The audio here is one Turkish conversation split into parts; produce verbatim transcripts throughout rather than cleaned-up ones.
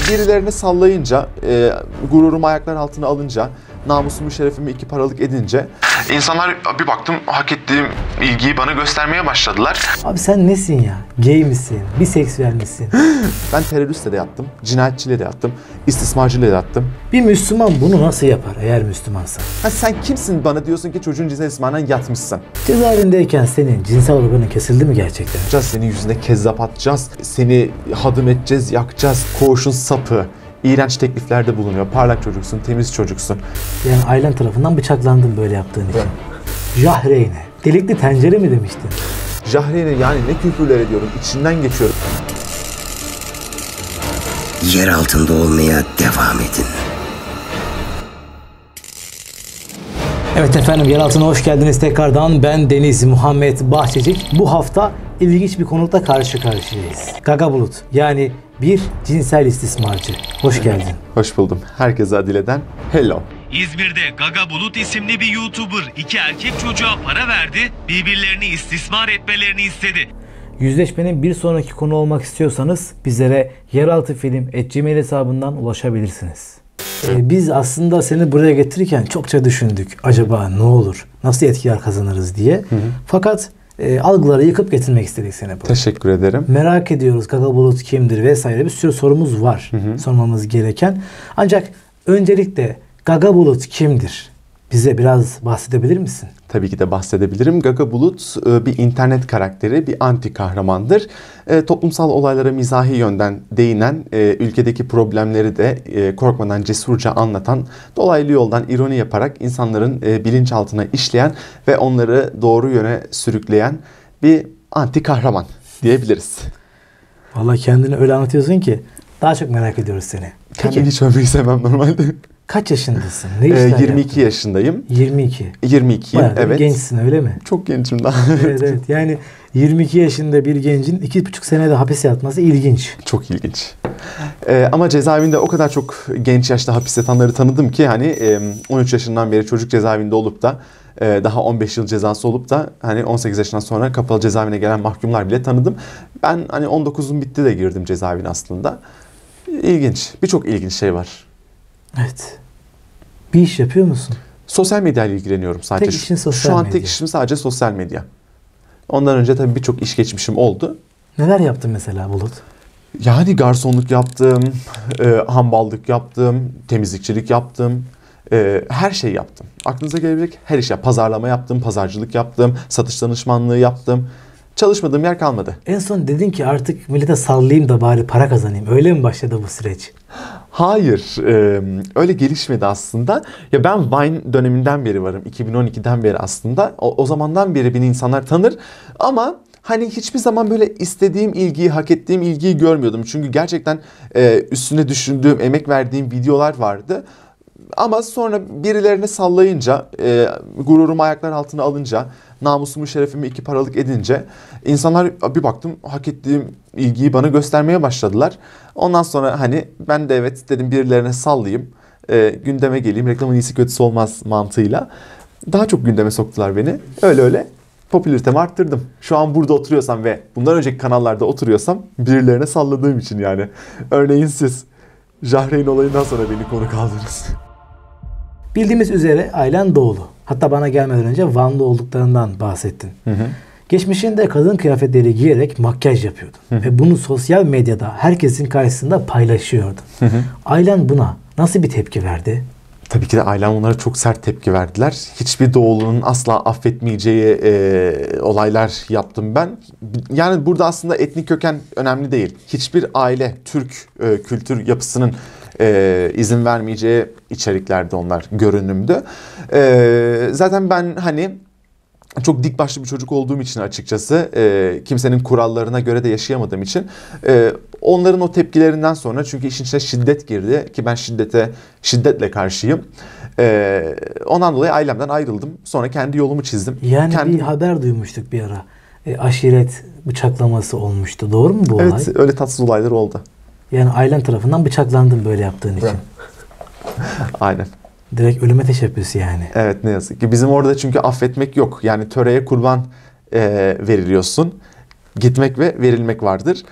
birilerini sallayınca, e, gururumu ayaklar altına alınca, namusumu, şerefimi iki paralık edince insanlar bir baktım hak ettiğim ilgiyi bana göstermeye başladılar. Abi sen nesin ya? Gay misin? Biseksüel misin? Ben teröristle de yattım, cinayetçiyle de yattım, istismarcıyla da yattım. Bir Müslüman bunu nasıl yapar eğer Müslümansa? Ha sen kimsin bana diyorsun ki çocuğun cinsel istismarından yatmışsın? Cezaevindeyken senin cinsel organın kesildi mi gerçekten? Senin yüzüne kezzap atacağız, seni hadım edeceğiz, yakacağız, koğuşun sapı. İğrenç tekliflerde bulunuyor. Parlak çocuksun, temiz çocuksun. Yani ailen tarafından bıçaklandın böyle yaptığın için. Jahreyne. Delikli tencere mi demiştin? Jahreyne yani ne küfürler ediyorum, içinden geçiyorum. Yer altında olmaya devam edin. Evet efendim, yer altına hoş geldiniz tekrardan. Ben Deniz Muhammed Bahçecik. Bu hafta ilginç bir konukla karşı karşıyayız. Gaga Bulut, yani bir cinsel istismarcı. Hoş geldin. Hoş buldum. Herkese adileden hello. İzmir'de Gaga Bulut isimli bir YouTuber iki erkek çocuğa para verdi, birbirlerini istismar etmelerini istedi. Yüzleşmenin bir sonraki konu olmak istiyorsanız bizlere yeraltıfilm at gmail hesabından ulaşabilirsiniz. Ee, biz aslında seni buraya getirirken çokça düşündük. Acaba ne olur? Nasıl etkiler kazanırız diye. Hı hı. Fakat e, algıları yıkıp getirmek istedik seni buraya. Teşekkür ederim. Merak ediyoruz Gaga Bulut kimdir vesaire, bir sürü sorumuz var hı hı. sormamız gereken. Ancak öncelikle Gaga Bulut kimdir? Bize biraz bahsedebilir misin? Tabii ki de bahsedebilirim. Gaga Bulut bir internet karakteri, bir anti kahramandır. E, toplumsal olaylara mizahi yönden değinen, e, ülkedeki problemleri de e, korkmadan cesurca anlatan, dolaylı yoldan ironi yaparak insanların e, bilinçaltına işleyen ve onları doğru yöne sürükleyen bir anti kahraman diyebiliriz. Vallahi kendini öyle anlatıyorsun ki daha çok merak ediyoruz seni. Kendimi hiç övmeyi sevmem normalde. Kaç yaşındasın? Ne işler ee, yirmi iki yaptın? yaşındayım. yirmi iki. yirmi iki Bayağı evet. gençsin öyle mi? Çok gençim daha. Evet evet. Yani yirmi iki yaşında bir gencin iki buçuk senede hapis yatması ilginç. Çok ilginç. Ee, ama cezaevinde o kadar çok genç yaşta hapis yatanları tanıdım ki hani on üç yaşından beri çocuk cezaevinde olup da daha on beş yıl cezası olup da hani on sekiz yaşından sonra kapalı cezaevine gelen mahkumlar bile tanıdım. Ben hani on dokuzum bitti de girdim cezaevine aslında. İlginç. Birçok ilginç şey var. Evet. Bir iş yapıyor musun? Sosyal medyayla ilgileniyorum sadece. Tek işin sosyal Şu an medya. tek işim sadece sosyal medya. Ondan önce tabii birçok iş geçmişim oldu. Neler yaptın mesela Bulut? Yani garsonluk yaptım, e, hamballık yaptım, temizlikçilik yaptım. E, her şey yaptım. Aklınıza gelebilecek her iş yaptım. Pazarlama yaptım, pazarcılık yaptım, satış danışmanlığı yaptım. Çalışmadığım yer kalmadı. En son dedin ki artık millete sallayayım da bari para kazanayım. Öyle mi başladı bu süreç? Hayır, e, öyle gelişmedi aslında. Ya ben Vine döneminden beri varım. iki bin on ikiden beri aslında. O, o zamandan beri beni insanlar tanır. Ama hani hiçbir zaman böyle istediğim ilgiyi, hak ettiğim ilgiyi görmüyordum. Çünkü gerçekten e, üstüne düşündüğüm, emek verdiğim videolar vardı. Ama sonra birilerini sallayınca, e, gururumu ayaklar altına alınca, namusumu, şerefimi iki paralık edince insanlar bir baktım hak ettiğim ilgiyi bana göstermeye başladılar. Ondan sonra hani ben de evet dedim birilerine sallayayım, e, gündeme geleyim, reklamın iyisi kötüsü olmaz mantığıyla. Daha çok gündeme soktular beni. Öyle öyle popülaritemi arttırdım. Şu an burada oturuyorsam ve bundan önceki kanallarda oturuyorsam birilerine salladığım için yani. Örneğin siz Jahreyn olayından sonra beni konuk aldınız. Bildiğimiz üzere ailen Doğulu. Hatta bana gelmeden önce Vanlı olduklarından bahsettin. Hı hı. Geçmişinde kadın kıyafetleri giyerek makyaj yapıyordun. Hı hı. Ve bunu sosyal medyada herkesin karşısında paylaşıyordun. Hı hı. Ailen buna nasıl bir tepki verdi? Tabii ki de ailem onlara çok sert tepki verdiler. Hiçbir doğulunun asla affetmeyeceği e, olaylar yaptım ben. Yani burada aslında etnik köken önemli değil. Hiçbir aile Türk e, kültür yapısının e, izin vermeyeceği içeriklerde onlar görünümdü. E, zaten ben hani çok dik başlı bir çocuk olduğum için açıkçası e, kimsenin kurallarına göre de yaşayamadığım için e, onların o tepkilerinden sonra çünkü işin içine şiddet girdi ki ben şiddete şiddetle karşıyım. E, ondan dolayı ailemden ayrıldım. Sonra kendi yolumu çizdim. Yani kendi... bir haber duymuştuk bir ara. E, aşiret bıçaklaması olmuştu. Doğru mu bu evet, olay? Evet öyle tatsız olaylar oldu. Yani ailen tarafından bıçaklandın böyle yaptığın için. Aynen. Direkt ölüme teşebbüs yani. Evet ne yazık ki. Bizim orada çünkü affetmek yok. Yani töreye kurban e, veriliyorsun. Gitmek ve verilmek vardır.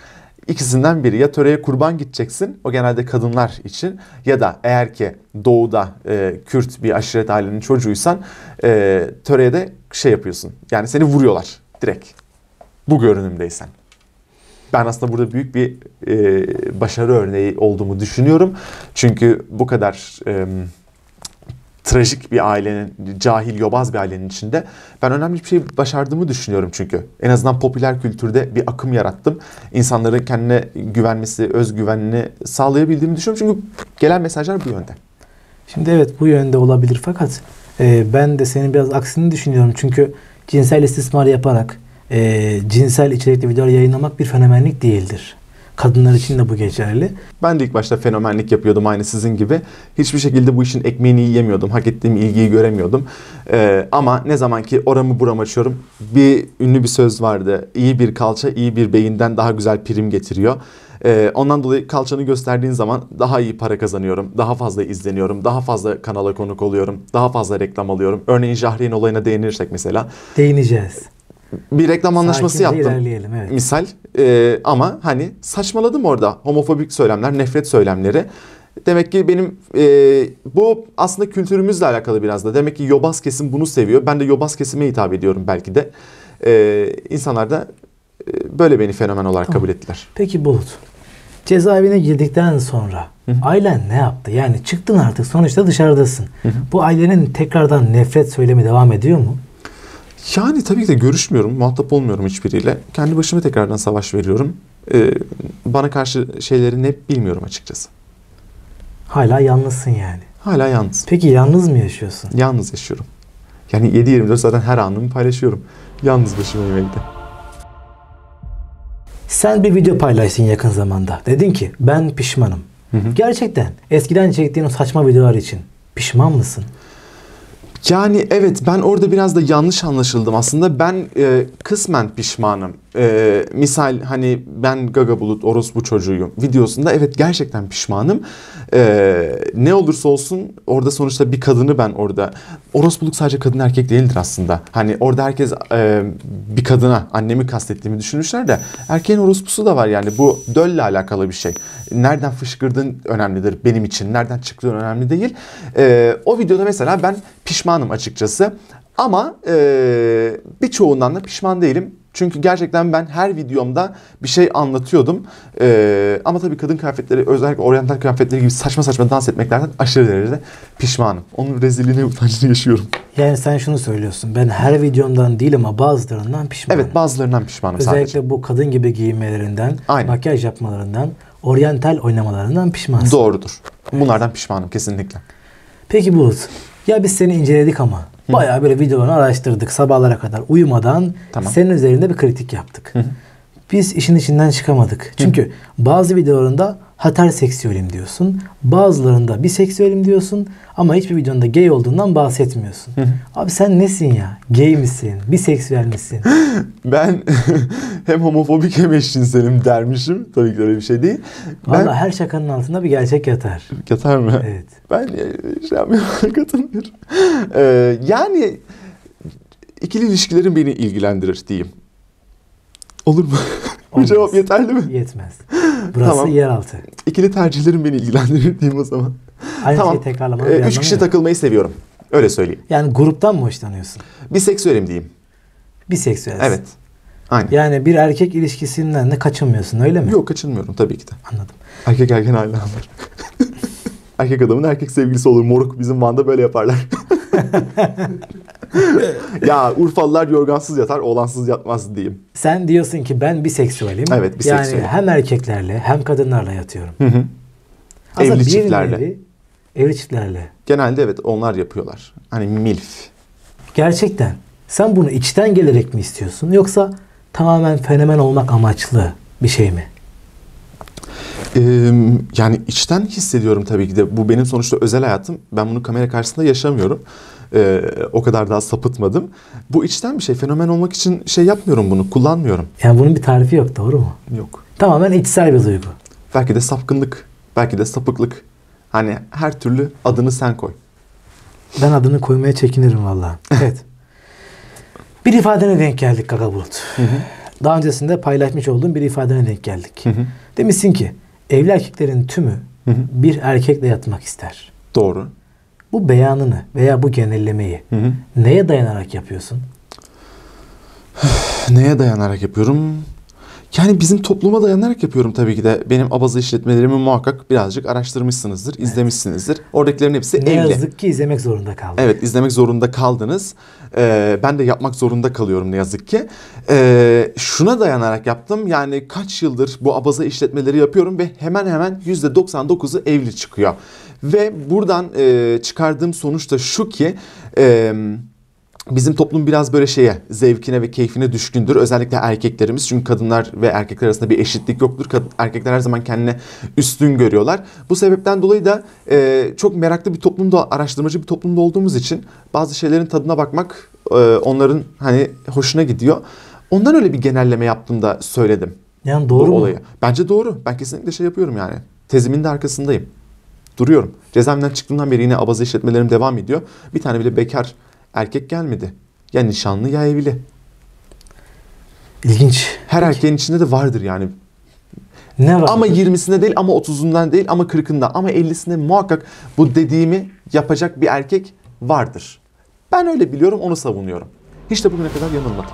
İkisinden biri, ya töreye kurban gideceksin, o genelde kadınlar için, ya da eğer ki doğuda e, Kürt bir aşiret ailenin çocuğuysan e, töreye de şey yapıyorsun. Yani seni vuruyorlar direkt. Bu görünümdeysen. Ben aslında burada büyük bir e, başarı örneği olduğumu düşünüyorum. Çünkü bu kadar e, trajik bir ailenin, cahil, yobaz bir ailenin içinde ben önemli bir şey başardığımı düşünüyorum çünkü. En azından popüler kültürde bir akım yarattım. İnsanların kendine güvenmesi, özgüvenini sağlayabildiğimi düşünüyorum. Çünkü gelen mesajlar bu yönde. Şimdi evet, bu yönde olabilir fakat e, ben de senin biraz aksini düşünüyorum. Çünkü cinsel istismar yaparak e, cinsel içerikli videolar yayınlamak bir fenomenlik değildir. Kadınlar için de bu geçerli. Ben de ilk başta fenomenlik yapıyordum aynı sizin gibi. Hiçbir şekilde bu işin ekmeğini yiyemiyordum. Hak ettiğim ilgiyi göremiyordum. Ee, ama ne zaman ki oramı buramı açıyorum, bir ünlü bir söz vardı. İyi bir kalça iyi bir beyinden daha güzel prim getiriyor. Ee, ondan dolayı kalçanı gösterdiğin zaman daha iyi para kazanıyorum. Daha fazla izleniyorum. Daha fazla kanala konuk oluyorum. Daha fazla reklam alıyorum. Örneğin Jahreyn olayına değinirsek mesela. Değineceğiz. Bir reklam anlaşması Sakince yaptım. ilerleyelim, evet. Misal e, ama hani saçmaladım orada. Homofobik söylemler, nefret söylemleri. Demek ki benim e, bu aslında kültürümüzle alakalı biraz da. Demek ki yobaz kesim bunu seviyor. Ben de yobaz kesime hitap ediyorum belki de. E, insanlar da e, böyle beni fenomen olarak Tamam. kabul ettiler. Peki Bulut, cezaevine girdikten sonra hı hı. ailen ne yaptı? Yani çıktın artık, sonuçta dışarıdasın. Hı hı. Bu ailenin tekrardan nefret söylemi devam ediyor mu? Yani tabii ki de görüşmüyorum, muhatap olmuyorum hiçbiriyle. Kendi başıma tekrardan savaş veriyorum. Ee, bana karşı şeyleri ne bilmiyorum açıkçası. Hala yalnızsın yani. Hala yalnız. Peki yalnız mı yaşıyorsun? Yalnız yaşıyorum. Yani yedi yirmi dört zaten her anımı paylaşıyorum. Yalnız başımayım evde. Sen bir video paylaştın yakın zamanda. Dedin ki ben pişmanım. Hı hı. Gerçekten eskiden çektiğin o saçma videolar için pişman mısın? Yani evet, ben orada biraz da yanlış anlaşıldım aslında. Ben e, kısmen pişmanım. E, misal hani ben Gaga Bulut orospu çocuğuyum videosunda evet gerçekten pişmanım. E, ne olursa olsun orada sonuçta bir kadını ben orada... Orospuluk sadece kadın erkek değildir aslında. Hani orada herkes e, bir kadına, annemi kastettiğimi düşünmüşler de erkeğin orospusu da var yani. Bu dölle alakalı bir şey. Nereden fışkırdığın önemlidir benim için. Nereden çıktığın önemli değil. E, o videoda mesela ben pişmanım açıkçası. Ama e, birçoğundan da pişman değilim. Çünkü gerçekten ben her videomda bir şey anlatıyordum. Ee, ama tabii kadın kıyafetleri, özellikle oryantal kıyafetleri gibi saçma saçma dans etmeklerden aşırı derecede pişmanım. Onun rezilliğini, utancını yaşıyorum. Yani sen şunu söylüyorsun. Ben her videomdan değil ama bazılarından pişmanım. Evet, bazılarından pişmanım Özellikle sadece. Özellikle bu kadın gibi giyinmelerinden, Aynen. makyaj yapmalarından, oryantal oynamalarından pişmansın. Doğrudur. Bunlardan pişmanım kesinlikle. Peki Bulut, ya biz seni inceledik ama Hı. bayağı böyle videolarını araştırdık sabahlara kadar uyumadan, tamam. senin üzerinde bir kritik yaptık. Hı. Biz işin içinden çıkamadık. Çünkü Hı. bazı videolarında heteroseksüelim diyorsun, bazılarında biseksüelim diyorsun ama hiçbir videonda gay olduğundan bahsetmiyorsun. Hı. Abi sen nesin ya? Gay misin? Biseksüel misin? Ben hem homofobik hem eşcinselim dermişim. Tabii ki öyle bir şey değil. Vallahi ben... her şakanın altında bir gerçek yatar. Yatar mı? Evet. Ben şey yapmıyorum, katılmıyorum. Ee, yani ikili ilişkilerin beni ilgilendirir diyeyim. Olur mu? Bu cevap yeterli mi? Yetmez. Burası tamam. yeraltı. İkili tercihlerim beni ilgilendirir diyeyim o zaman. Aynı tamam. şeyi tekrarlamanın ee, bir Üç kişi yok. takılmayı seviyorum. Öyle söyleyeyim. Yani gruptan mı hoşlanıyorsun? Biseksüelim diyeyim. Biseksüelsin. Evet. Aynen. Yani bir erkek ilişkisinden de kaçınmıyorsun öyle mi? Yok, kaçınmıyorum tabii ki de. Anladım. Erkek erken hala var. Erkek adamın erkek sevgilisi olur. Moruk bizim Van'da böyle yaparlar. Ya Urfalılar yorgansız yatar, oğlansız yatmaz diyeyim. Sen diyorsun ki ben biseksüelim. Evet, biseksüelim. Yani hem erkeklerle hem kadınlarla yatıyorum. Hı hı. Evli çiftlerle. Nevi, evli çiftlerle. Genelde evet onlar yapıyorlar. Hani milf. Gerçekten. Sen bunu içten gelerek mi istiyorsun? Yoksa tamamen fenomen olmak amaçlı bir şey mi? Ee, yani içten hissediyorum tabii ki de. Bu benim sonuçta özel hayatım. Ben bunu kamera karşısında yaşamıyorum. Ee, o kadar daha sapıtmadım. Bu içten bir şey. Fenomen olmak için şey yapmıyorum bunu. Kullanmıyorum. Yani bunun bir tarifi yok, doğru mu? Yok. Tamamen içsel bir duygu. Belki de sapkınlık. Belki de sapıklık. Hani her türlü adını sen koy. Ben adını koymaya çekinirim vallahi. Evet. Bir ifadene denk geldik Gaga Bulut. Hı hı. Daha öncesinde paylaşmış olduğum bir ifadene denk geldik. Hı hı. Demişsin ki evli erkeklerin tümü Hı hı. bir erkekle yatmak ister. Doğru. Bu beyanını veya bu genellemeyi Hı hı. neye dayanarak yapıyorsun? Neye dayanarak yapıyorum? Yani bizim topluma dayanarak yapıyorum tabii ki de. Benim abaza işletmelerimi muhakkak birazcık araştırmışsınızdır, izlemişsinizdir. Oradakilerin hepsi Ne evli. yazık ki izlemek zorunda kaldım. Evet, izlemek zorunda kaldınız. Ee, ben de yapmak zorunda kalıyorum ne yazık ki. Ee, şuna dayanarak yaptım. Yani kaç yıldır bu abaza işletmeleri yapıyorum ve hemen hemen yüzde doksan dokuzu evli çıkıyor. Ve buradan e, çıkardığım sonuç da şu ki... E, Bizim toplum biraz böyle şeye, zevkine ve keyfine düşkündür. Özellikle erkeklerimiz. Çünkü kadınlar ve erkekler arasında bir eşitlik yoktur. Kad- erkekler her zaman kendine üstün görüyorlar. Bu sebepten dolayı da e, çok meraklı bir toplumda, araştırmacı bir toplumda olduğumuz için bazı şeylerin tadına bakmak e, onların hani hoşuna gidiyor. Ondan öyle bir genelleme yaptığımda söyledim. Yani doğru bu mu? olayı. Bence doğru. Ben kesinlikle şey yapıyorum yani. Tezimin de arkasındayım. Duruyorum. Cezaevinden çıktığımdan beri yine abaza işletmelerim devam ediyor. Bir tane bile bekar erkek gelmedi. Ya nişanlı ya evli. İlginç. Her erkeğin içinde de vardır yani. Ne var? Ama yirmisinde değil, ama otuzundan değil, ama kırkında, ama ellisinde muhakkak bu dediğimi yapacak bir erkek vardır. Ben öyle biliyorum, onu savunuyorum. Hiç de bugüne kadar yanılmadım.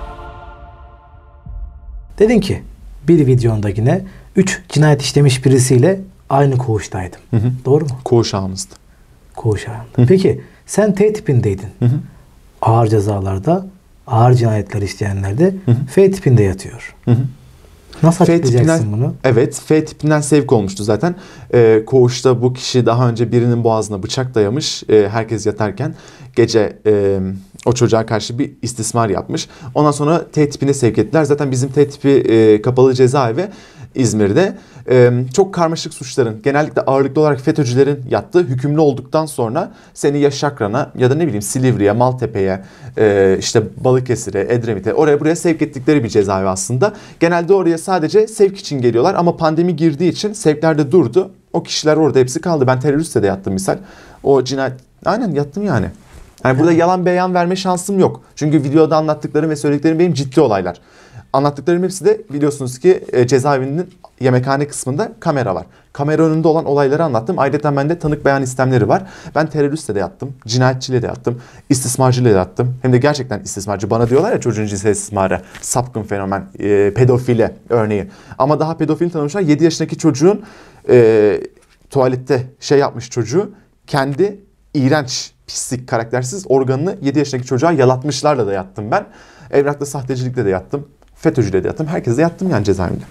Dedin ki bir videonda yine üç cinayet işlemiş birisiyle aynı koğuştaydım. Hı hı. Doğru mu? Koğuş ağımızdı. Koğuş ağında. Peki sen T tipindeydin. Hı hı. Ağır cezalarda, ağır cinayetler işleyenlerde Hı hı. F tipinde yatıyor. Hı hı. Nasıl F açıklayacaksın tipinden, bunu? evet, F tipinden sevk olmuştu zaten. Ee, koğuşta bu kişi daha önce birinin boğazına bıçak dayamış. Ee, herkes yatarken gece e, o çocuğa karşı bir istismar yapmış. Ondan sonra T tipine sevk ettiler. Zaten bizim T tipi e, kapalı cezaevi İzmir'de. E, çok karmaşık suçların, genellikle ağırlıklı olarak FETÖ'cülerin yattığı, hükümlü olduktan sonra seni ya Şakran'a ya da ne bileyim Silivri'ye, Maltepe'ye, e, işte Balıkesir'e, Edremit'e, oraya buraya sevk ettikleri bir cezaevi aslında. Genelde oraya sadece sevk için geliyorlar ama pandemi girdiği için sevkler de durdu. O kişiler orada hepsi kaldı. Ben teröristle de yattım misal. O cinayet... Aynen yattım yani. Yani burada yalan beyan verme şansım yok. Çünkü videoda anlattıklarım ve söylediklerim benim ciddi olaylar. Anlattıklarım hepsi de biliyorsunuz ki e, cezaevinin yemekhane kısmında kamera var. Kamera önünde olan olayları anlattım. Ayrıca bende tanık beyan istemleri var. Ben teröristle de yattım, cinayetçiyle de yattım, istismarcıyla da yattım. Hem de gerçekten istismarcı. Bana diyorlar ya çocuğun cinsel istismarı, sapkın fenomen, e, pedofile örneği. Ama daha pedofil tanımışlar. yedi yaşındaki çocuğun e, tuvalette şey yapmış çocuğu, kendi iğrenç, pislik, karaktersiz organını yedi yaşındaki çocuğa yalatmışlarla da yattım ben. Evrakta sahtecilikle de yattım. FETÖ'cüyle de yattım. Herkese yattım yani cezaevinde.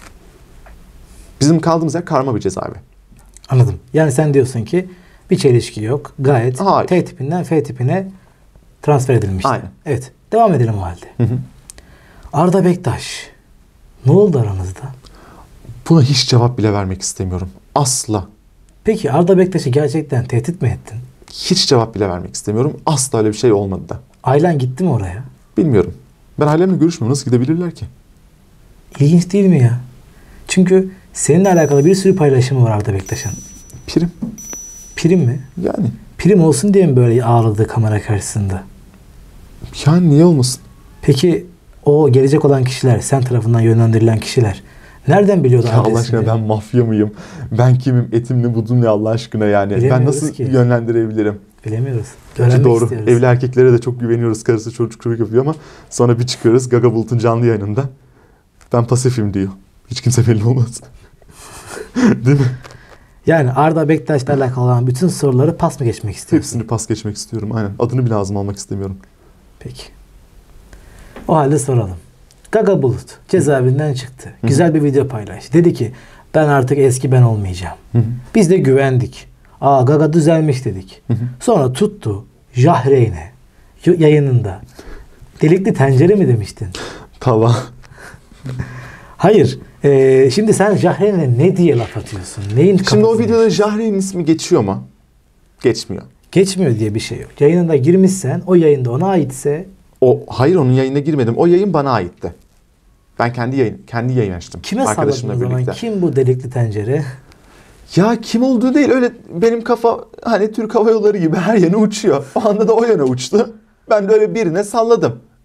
Bizim kaldığımız yer karma bir cezaevi. Anladım. Yani sen diyorsun ki bir çelişki yok. Gayet Hayır. T tipinden F tipine transfer edilmişti. Aynen. Evet. Devam edelim o halde. Hı hı. Arda Bektaş. Ne oldu aranızda? Buna hiç cevap bile vermek istemiyorum. Asla. Peki Arda Bektaş'ı gerçekten tehdit mi ettin? Hiç cevap bile vermek istemiyorum. Asla öyle bir şey olmadı da. Ailen gitti mi oraya? Bilmiyorum. Ben ailemle görüşmüyorum. Nasıl gidebilirler ki? İlginç değil mi ya? Çünkü seninle alakalı bir sürü paylaşımı var Arda Bektaş'ın. Prim. Prim mi? Yani. Prim olsun diye mi böyle ağladı kamera karşısında? Yani niye olmasın? Peki o gelecek olan kişiler, sen tarafından yönlendirilen kişiler nereden biliyordu Ya Allah adresini? aşkına ben mafya mıyım? Ben kimim? Etim ne budum ne Allah aşkına yani. Ben Bilemiyoruz nasıl ki. yönlendirebilirim? Bilemiyoruz. Ki Öğrenmek doğru. istiyoruz. Evli erkeklere de çok güveniyoruz. Karısı çocuk çocuk yapıyor ama sonra bir çıkıyoruz Gaga Bulut'un canlı yayınında. Ben pasifim diyor. Hiç kimse belli olmaz. Değil mi? Yani Arda Bektaş'la alakalı olan bütün soruları pas mı geçmek istiyorsun? Hepsini pas geçmek istiyorum. Aynen. Adını bile ağzıma almak istemiyorum. Peki. O halde soralım. Gaga Bulut cezaevinden çıktı. Hı. Güzel bir video paylaştı. Dedi ki ben artık eski ben olmayacağım. Hı hı. Biz de güvendik. Aa Gaga düzelmiş dedik. Hı hı. Sonra tuttu Jahreyn'e y- yayınında delikli tencere mi demiştin? Tava. Hayır. Ee, şimdi sen Jahreyn'e ne diye laf atıyorsun? Neyin Şimdi o kafasını videoda yaşıyorsun? Jahre'nin ismi geçiyor mu? Geçmiyor. Geçmiyor diye bir şey yok. Yayınında girmişsen o yayında ona aitse O hayır onun yayına girmedim. O yayın bana aitti. Ben kendi yayın kendi yayın açtım. kime salladın arkadaşımla o zaman? birlikte. Kim bu delikli tencere? Ya kim olduğu değil, öyle benim kafa hani Türk Hava Yolları gibi her yana uçuyor. O anda da o yana uçtu. Ben de öyle birine salladım.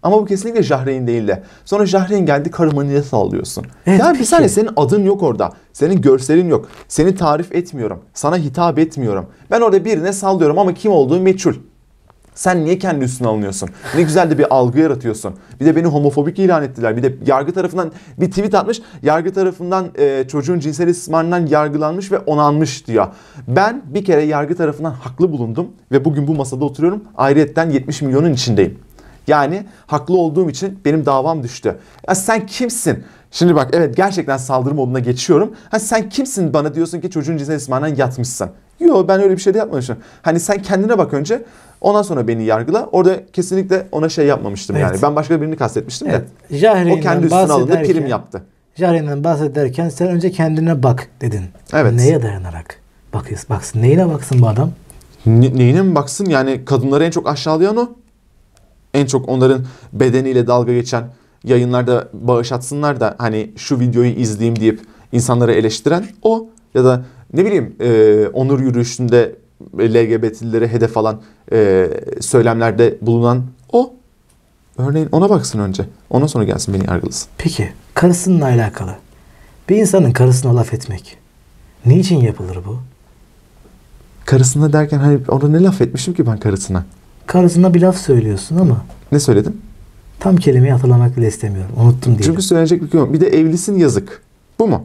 Ama bu kesinlikle Jahreyn değildi. Sonra Jahreyn geldi, karıma niye sallıyorsun? Evet, yani bir peki. saniye, senin adın yok orada. Senin görselin yok. Seni tarif etmiyorum. Sana hitap etmiyorum. Ben orada birine sallıyorum ama kim olduğu meçhul. Sen niye kendi üstüne alınıyorsun? Ne güzel de bir algı yaratıyorsun. Bir de beni homofobik ilan ettiler. Bir de yargı tarafından bir tweet atmış. Yargı tarafından e, çocuğun cinsel istismarından yargılanmış ve onanmış diyor. Ben bir kere yargı tarafından haklı bulundum ve bugün bu masada oturuyorum. Ayrıyetten yetmiş milyonun içindeyim. Yani haklı olduğum için benim davam düştü. Ya sen kimsin? Şimdi bak, evet, gerçekten saldırı moduna geçiyorum. Ha, sen kimsin bana diyorsun ki çocuğun cinsel istismarından yatmışsın? Yok, ben öyle bir şey de yapmamışım. Hani sen kendine bak önce, ondan sonra beni yargıla. Orada kesinlikle ona şey yapmamıştım Evet. yani. Ben başka birini kastetmiştim Evet. de. Jahreyn'den O kendi üstüne alındı, bahsederken- prim yaptı. Jahreyn'den bahsederken sen önce kendine bak dedin. Evet. Neye dayanarak bakıyorsun? Baksın, neyine baksın bu adam? Ne, neyine mi baksın? Yani kadınları en çok aşağılayan o. En çok onların bedeniyle dalga geçen, yayınlarda bağış atsınlar da hani şu videoyu izleyeyim deyip insanları eleştiren o. Ya da ne bileyim e, onur yürüyüşünde L G B T'lilere hedef alan e, söylemlerde bulunan o. Örneğin ona baksın önce. Ondan sonra gelsin beni yargılasın. Peki karısınınla alakalı. Bir insanın karısına laf etmek niçin yapılır bu? Karısına derken hani ona ne laf etmişim ki ben karısına? Karısına bir laf söylüyorsun ama Ne söyledim? tam kelimeyi hatırlamak bile istemiyorum. Unuttum diye. Çünkü söylenecek bir şey yok. Bir de evlisin, yazık. Bu mu?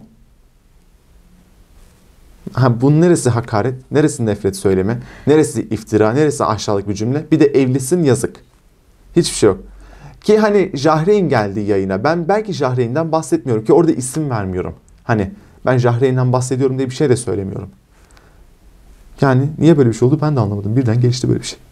Ha, bunun neresi hakaret, neresi nefret söylemi, neresi iftira, neresi aşağılık bir cümle? Bir de evlisin, yazık. Hiçbir şey yok. Ki hani Jahreyn geldi yayına. Ben belki Jahreyn'den bahsetmiyorum ki orada isim vermiyorum. Hani ben Jahreyn'den bahsediyorum diye bir şey de söylemiyorum. Yani niye böyle bir şey oldu ben de anlamadım. Birden geçti böyle bir şey.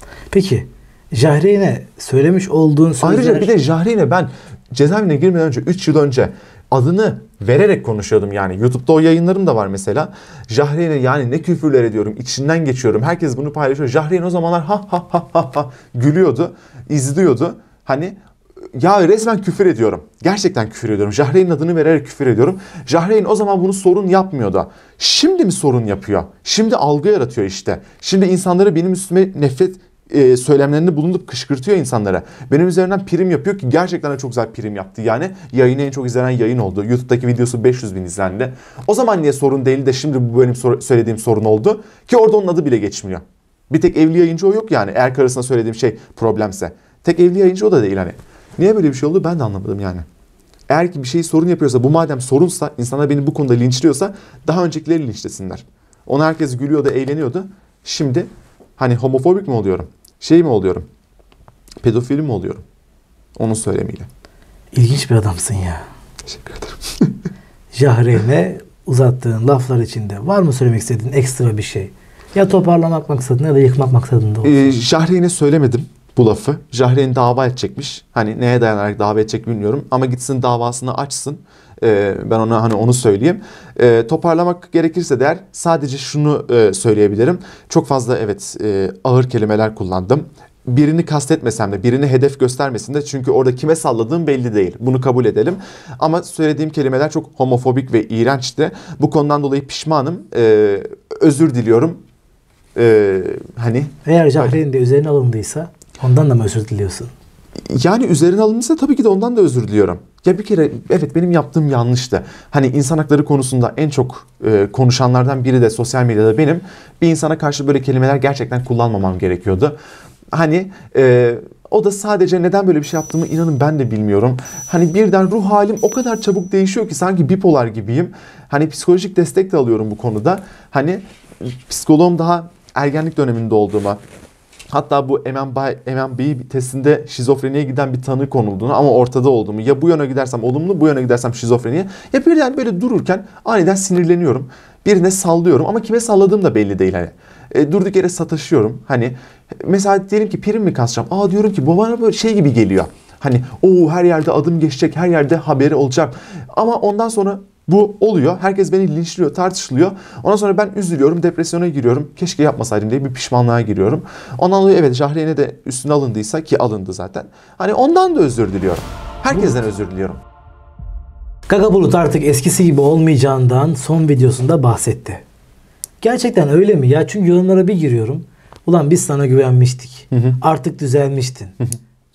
Peki Jahreyn'e söylemiş olduğun sözler... Ayrıca bir de Jahreyn'e ben cezaevine girmeden önce, üç yıl önce adını vererek konuşuyordum yani. YouTube'da o yayınlarım da var mesela. Jahreyn'e yani ne küfürler ediyorum, içinden geçiyorum. Herkes bunu paylaşıyor. Jahreyn o zamanlar ha ha ha ha ha gülüyordu, izliyordu. Hani ya resmen küfür ediyorum. Gerçekten küfür ediyorum. Jahreyn'in adını vererek küfür ediyorum. Jahreyn o zaman bunu sorun yapmıyordu. Şimdi mi sorun yapıyor? Şimdi algı yaratıyor işte. Şimdi insanları benim üstüme nefret e, söylemlerini bulunup kışkırtıyor insanlara. Benim üzerinden prim yapıyor ki gerçekten de çok güzel prim yaptı. Yani yayını en çok izlenen yayın oldu. YouTube'daki videosu beş yüz bin izlendi. O zaman niye sorun değil de şimdi bu benim sor- söylediğim sorun oldu? Ki orada onun adı bile geçmiyor. Bir tek evli yayıncı o yok yani. Eğer karısına söylediğim şey problemse. Tek evli yayıncı o da değil hani. Niye böyle bir şey oldu ben de anlamadım yani. Eğer ki bir şey sorun yapıyorsa, bu madem sorunsa, insanlar beni bu konuda linçliyorsa daha öncekileri linçlesinler. Ona herkes gülüyordu, eğleniyordu. Şimdi hani homofobik mi oluyorum? Şey mi oluyorum? Pedofili mi oluyorum? Onun söylemiyle. İlginç bir adamsın ya. Teşekkür ederim. Jahreyn'e uzattığın laflar içinde var mı söylemek istediğin ekstra bir şey? Ya toparlamak maksadında ya da yıkmak maksadında olsun. Ee, Jahreyn'e söylemedim bu lafı. Jahreyn dava edecekmiş. Hani neye dayanarak dava edecek bilmiyorum. Ama gitsin davasını açsın. Ee, ben ona hani onu söyleyeyim. Ee, toparlamak gerekirse der sadece şunu e, söyleyebilirim. Çok fazla evet e, ağır kelimeler kullandım. Birini kastetmesem de, birini hedef göstermesin de, çünkü orada kime salladığım belli değil. Bunu kabul edelim. Ama söylediğim kelimeler çok homofobik ve iğrençti. Bu konudan dolayı pişmanım. Ee, özür diliyorum. Ee, hani Eğer Jahreyn de üzerine alındıysa ondan da mı özür diliyorsun? yani üzerine alınırsa tabii ki de ondan da özür diliyorum. Ya bir kere evet benim yaptığım yanlıştı. Hani insan hakları konusunda en çok e, konuşanlardan biri de sosyal medyada benim. Bir insana karşı böyle kelimeler gerçekten kullanmamam gerekiyordu. Hani e, o da sadece neden böyle bir şey yaptığımı inanın ben de bilmiyorum. Hani birden ruh halim o kadar çabuk değişiyor ki sanki bipolar gibiyim. Hani psikolojik destek de alıyorum bu konuda. Hani psikoloğum daha ergenlik döneminde olduğuma, hatta bu M M B testinde şizofreniye giden bir tanı konulduğunu ama ortada olduğumu, ya bu yana gidersem olumlu, bu yana gidersem şizofreniye, ya birden böyle dururken aniden sinirleniyorum. Birine sallıyorum ama kime salladığım da belli değil hani. E, durduk yere sataşıyorum. Hani mesela diyelim ki prim mi kasacağım? Aa diyorum ki bu bana böyle şey gibi geliyor. Hani o her yerde adım geçecek, her yerde haberi olacak. Ama ondan sonra bu oluyor. Herkes beni linçliyor, tartışılıyor. Ondan sonra ben üzülüyorum, depresyona giriyorum. Keşke yapmasaydım diye bir pişmanlığa giriyorum. Ondan dolayı evet Jahreyn'e de üstüne alındıysa, ki alındı zaten. Hani ondan da özür diliyorum. Herkesten özür diliyorum. Gaga Bulut artık eskisi gibi olmayacağından son videosunda bahsetti. Gerçekten öyle mi ya? Çünkü yorumlara bir giriyorum. Ulan biz sana güvenmiştik. Hı hı. Artık düzelmiştin. Hı hı.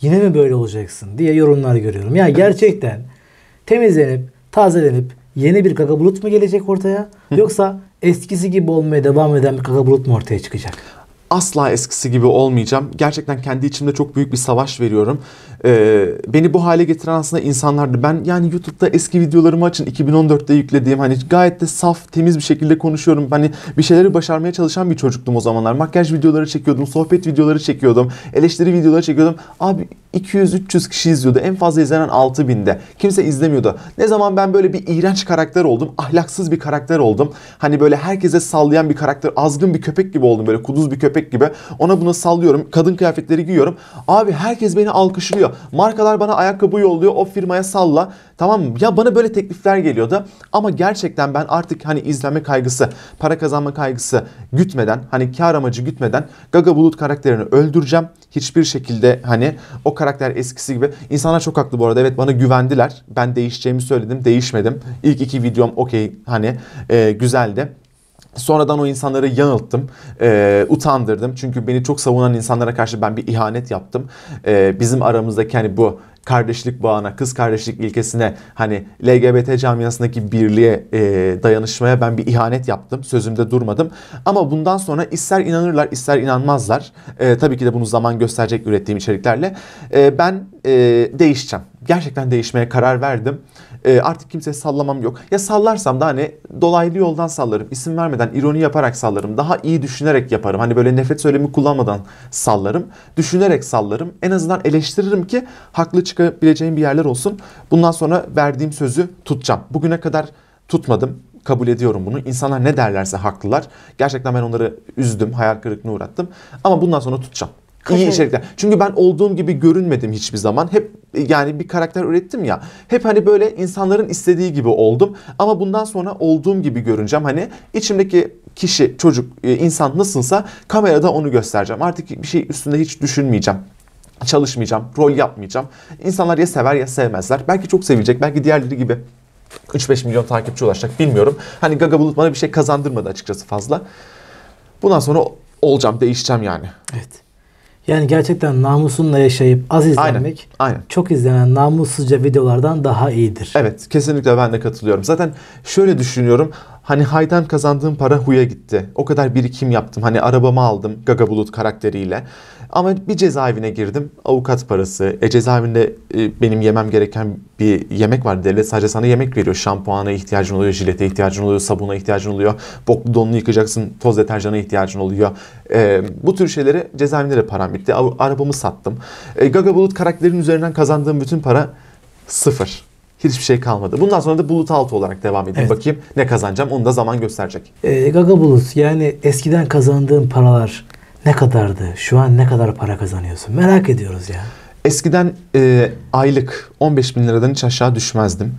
yine mi böyle olacaksın diye yorumlar görüyorum. Yani gerçekten temizlenip, tazelenip yeni bir Gaga Bulut mu gelecek ortaya? Yoksa eskisi gibi olmaya devam eden bir Gaga Bulut mu ortaya çıkacak? Asla eskisi gibi olmayacağım. Gerçekten kendi içimde çok büyük bir savaş veriyorum. Ee, beni bu hale getiren aslında insanlardı. Ben yani YouTube'da eski videolarımı açın, iki bin on dörtte yüklediğim, hani gayet de saf, temiz bir şekilde konuşuyorum. Hani bir şeyleri başarmaya çalışan bir çocuktum o zamanlar. Makyaj videoları çekiyordum, sohbet videoları çekiyordum, eleştiri videoları çekiyordum. Abi iki yüz üç yüz kişi izliyordu. En fazla izlenen altı binde. Kimse izlemiyordu. Ne zaman ben böyle bir iğrenç karakter oldum, ahlaksız bir karakter oldum. Hani böyle herkese sallayan bir karakter, azgın bir köpek gibi oldum. Böyle kuduz bir köpek gibi. Ona buna sallıyorum. Kadın kıyafetleri giyiyorum. Abi herkes beni alkışlıyor. Markalar bana ayakkabı yolluyor. O firmaya salla. Tamam mı? Ya bana böyle teklifler geliyordu. Ama gerçekten ben artık hani izlenme kaygısı, para kazanma kaygısı gütmeden, hani kar amacı gütmeden Gaga Bulut karakterini öldüreceğim. Hiçbir şekilde hani o karakter eskisi gibi. İnsanlar çok haklı bu arada. Evet, bana güvendiler. Ben değişeceğimi söyledim. Değişmedim. İlk iki videom okey, hani e, güzeldi. Sonradan o insanları yanılttım, e, utandırdım. Çünkü beni çok savunan insanlara karşı ben bir ihanet yaptım. E, bizim aramızdaki hani bu kardeşlik bağına, kız kardeşlik ilkesine, hani L G B T camiasındaki birliğe, e, dayanışmaya ben bir ihanet yaptım. Sözümde durmadım. Ama bundan sonra ister inanırlar, ister inanmazlar. E, tabii ki de bunu zaman gösterecek ürettiğim içeriklerle. E, ben e, değişeceğim. Gerçekten değişmeye karar verdim. E, artık kimseye sallamam yok. Ya sallarsam da hani dolaylı yoldan sallarım. İsim vermeden, ironi yaparak sallarım. Daha iyi düşünerek yaparım. Hani böyle nefret söylemi kullanmadan sallarım. Düşünerek sallarım. En azından eleştiririm ki haklı çıkabileceğim bir yerler olsun. Bundan sonra verdiğim sözü tutacağım. Bugüne kadar tutmadım. Kabul ediyorum bunu. İnsanlar ne derlerse haklılar. Gerçekten ben onları üzdüm, hayal kırıklığına uğrattım. Ama bundan sonra tutacağım. İyi içerikler. Çünkü ben olduğum gibi görünmedim hiçbir zaman. Hep yani bir karakter ürettim ya. Hep hani böyle insanların istediği gibi oldum. Ama bundan sonra olduğum gibi görüneceğim. Hani içimdeki kişi, çocuk, insan nasılsa kamerada onu göstereceğim. Artık bir şey üstünde hiç düşünmeyeceğim. Çalışmayacağım, rol yapmayacağım. İnsanlar ya sever ya sevmezler. Belki çok sevilecek, belki diğerleri gibi üç beş milyon takipçi ulaşacak, bilmiyorum. Hani Gaga Bulut bana bir şey kazandırmadı açıkçası fazla. Bundan sonra olacağım, değişeceğim yani. Evet. Yani gerçekten namusunla yaşayıp az izlenmek, aynen, aynen. çok izlenen namussuzca videolardan daha iyidir. Evet, kesinlikle ben de katılıyorum. Zaten şöyle düşünüyorum. Hani haydan kazandığım para huya gitti. O kadar birikim yaptım. Hani arabamı aldım Gaga Bulut karakteriyle. Ama bir cezaevine girdim. Avukat parası. E cezaevinde e, benim yemem gereken bir yemek var. Devlet sadece sana yemek veriyor. Şampuana ihtiyacın oluyor, jilete ihtiyacın oluyor, sabuna ihtiyacın oluyor. Boklu donunu yıkacaksın, toz deterjana ihtiyacın oluyor. E, bu tür şeyleri cezaevinde de param bitti. Arabamı sattım. E, Gaga Bulut karakterinin üzerinden kazandığım bütün para sıfır. Hiçbir şey kalmadı. Bundan sonra da Bulut altı olarak devam edeyim. Evet. Bakayım ne kazanacağım, onu da zaman gösterecek. E, Gaga Bulut, yani eskiden kazandığın paralar ne kadardı? Şu an ne kadar para kazanıyorsun? Merak ediyoruz ya. Eskiden e, aylık on beş bin liradan hiç aşağı düşmezdim.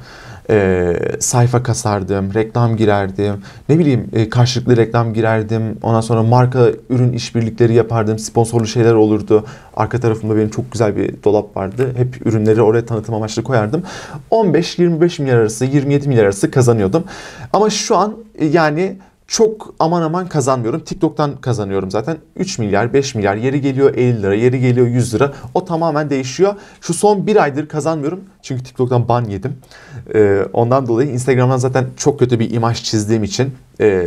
E, sayfa kasardım, reklam girerdim, ne bileyim e, karşılıklı reklam girerdim. Ondan sonra marka ürün işbirlikleri yapardım, sponsorlu şeyler olurdu. Arka tarafımda benim çok güzel bir dolap vardı. Hep ürünleri oraya tanıtım amaçlı koyardım. on beş yirmi beş milyar arası, yirmi yedi milyar arası kazanıyordum. Ama şu an e, yani çok aman aman kazanmıyorum. TikTok'tan kazanıyorum zaten. üç milyar, beş milyar, yeri geliyor elli lira, yeri geliyor yüz lira. O tamamen değişiyor. Şu son bir aydır kazanmıyorum. Çünkü TikTok'tan ban yedim. Ee, ondan dolayı Instagram'dan zaten çok kötü bir imaj çizdiğim için e,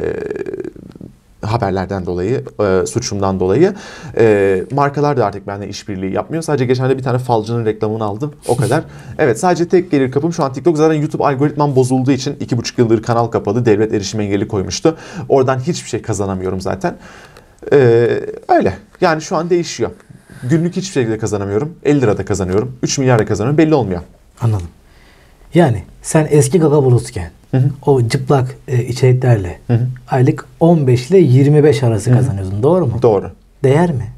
haberlerden dolayı, e, suçumdan dolayı e, markalar da artık benimle işbirliği yapmıyor. Sadece geçen de bir tane falcının reklamını aldım. O kadar. Evet, sadece tek gelir kapım şu an TikTok. Zaten YouTube algoritmam bozulduğu için iki buçuk yıldır kanal kapalı. Devlet erişim engeli koymuştu. Oradan hiçbir şey kazanamıyorum zaten. E, öyle. Yani şu an değişiyor. Günlük hiçbir şekilde kazanamıyorum. elli lirada kazanıyorum. üç milyarda kazanıyorum. Belli olmuyor. Anladım. Yani sen eski Gaga Bulut'ken Hı hı. o cıplak e, içeriklerle hı hı. aylık on beş ile yirmi beş arası hı hı. kazanıyordun. Doğru mu? Doğru. Değer mi?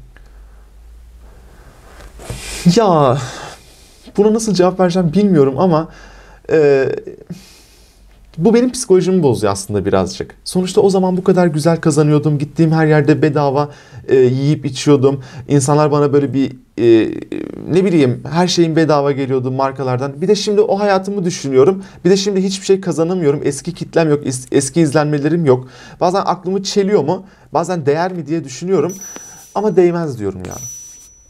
Ya buna nasıl cevap vereceğim bilmiyorum ama e, bu benim psikolojimi bozuyor aslında birazcık. Sonuçta o zaman bu kadar güzel kazanıyordum. Gittiğim her yerde bedava e, yiyip içiyordum. İnsanlar bana böyle bir e, ne bileyim her şeyin bedava geliyordu markalardan. Bir de şimdi o hayatımı düşünüyorum. Bir de şimdi hiçbir şey kazanamıyorum. Eski kitlem yok. Es, eski izlenmelerim yok. Bazen aklımı çeliyor mu? Bazen değer mi diye düşünüyorum. Ama değmez diyorum ya.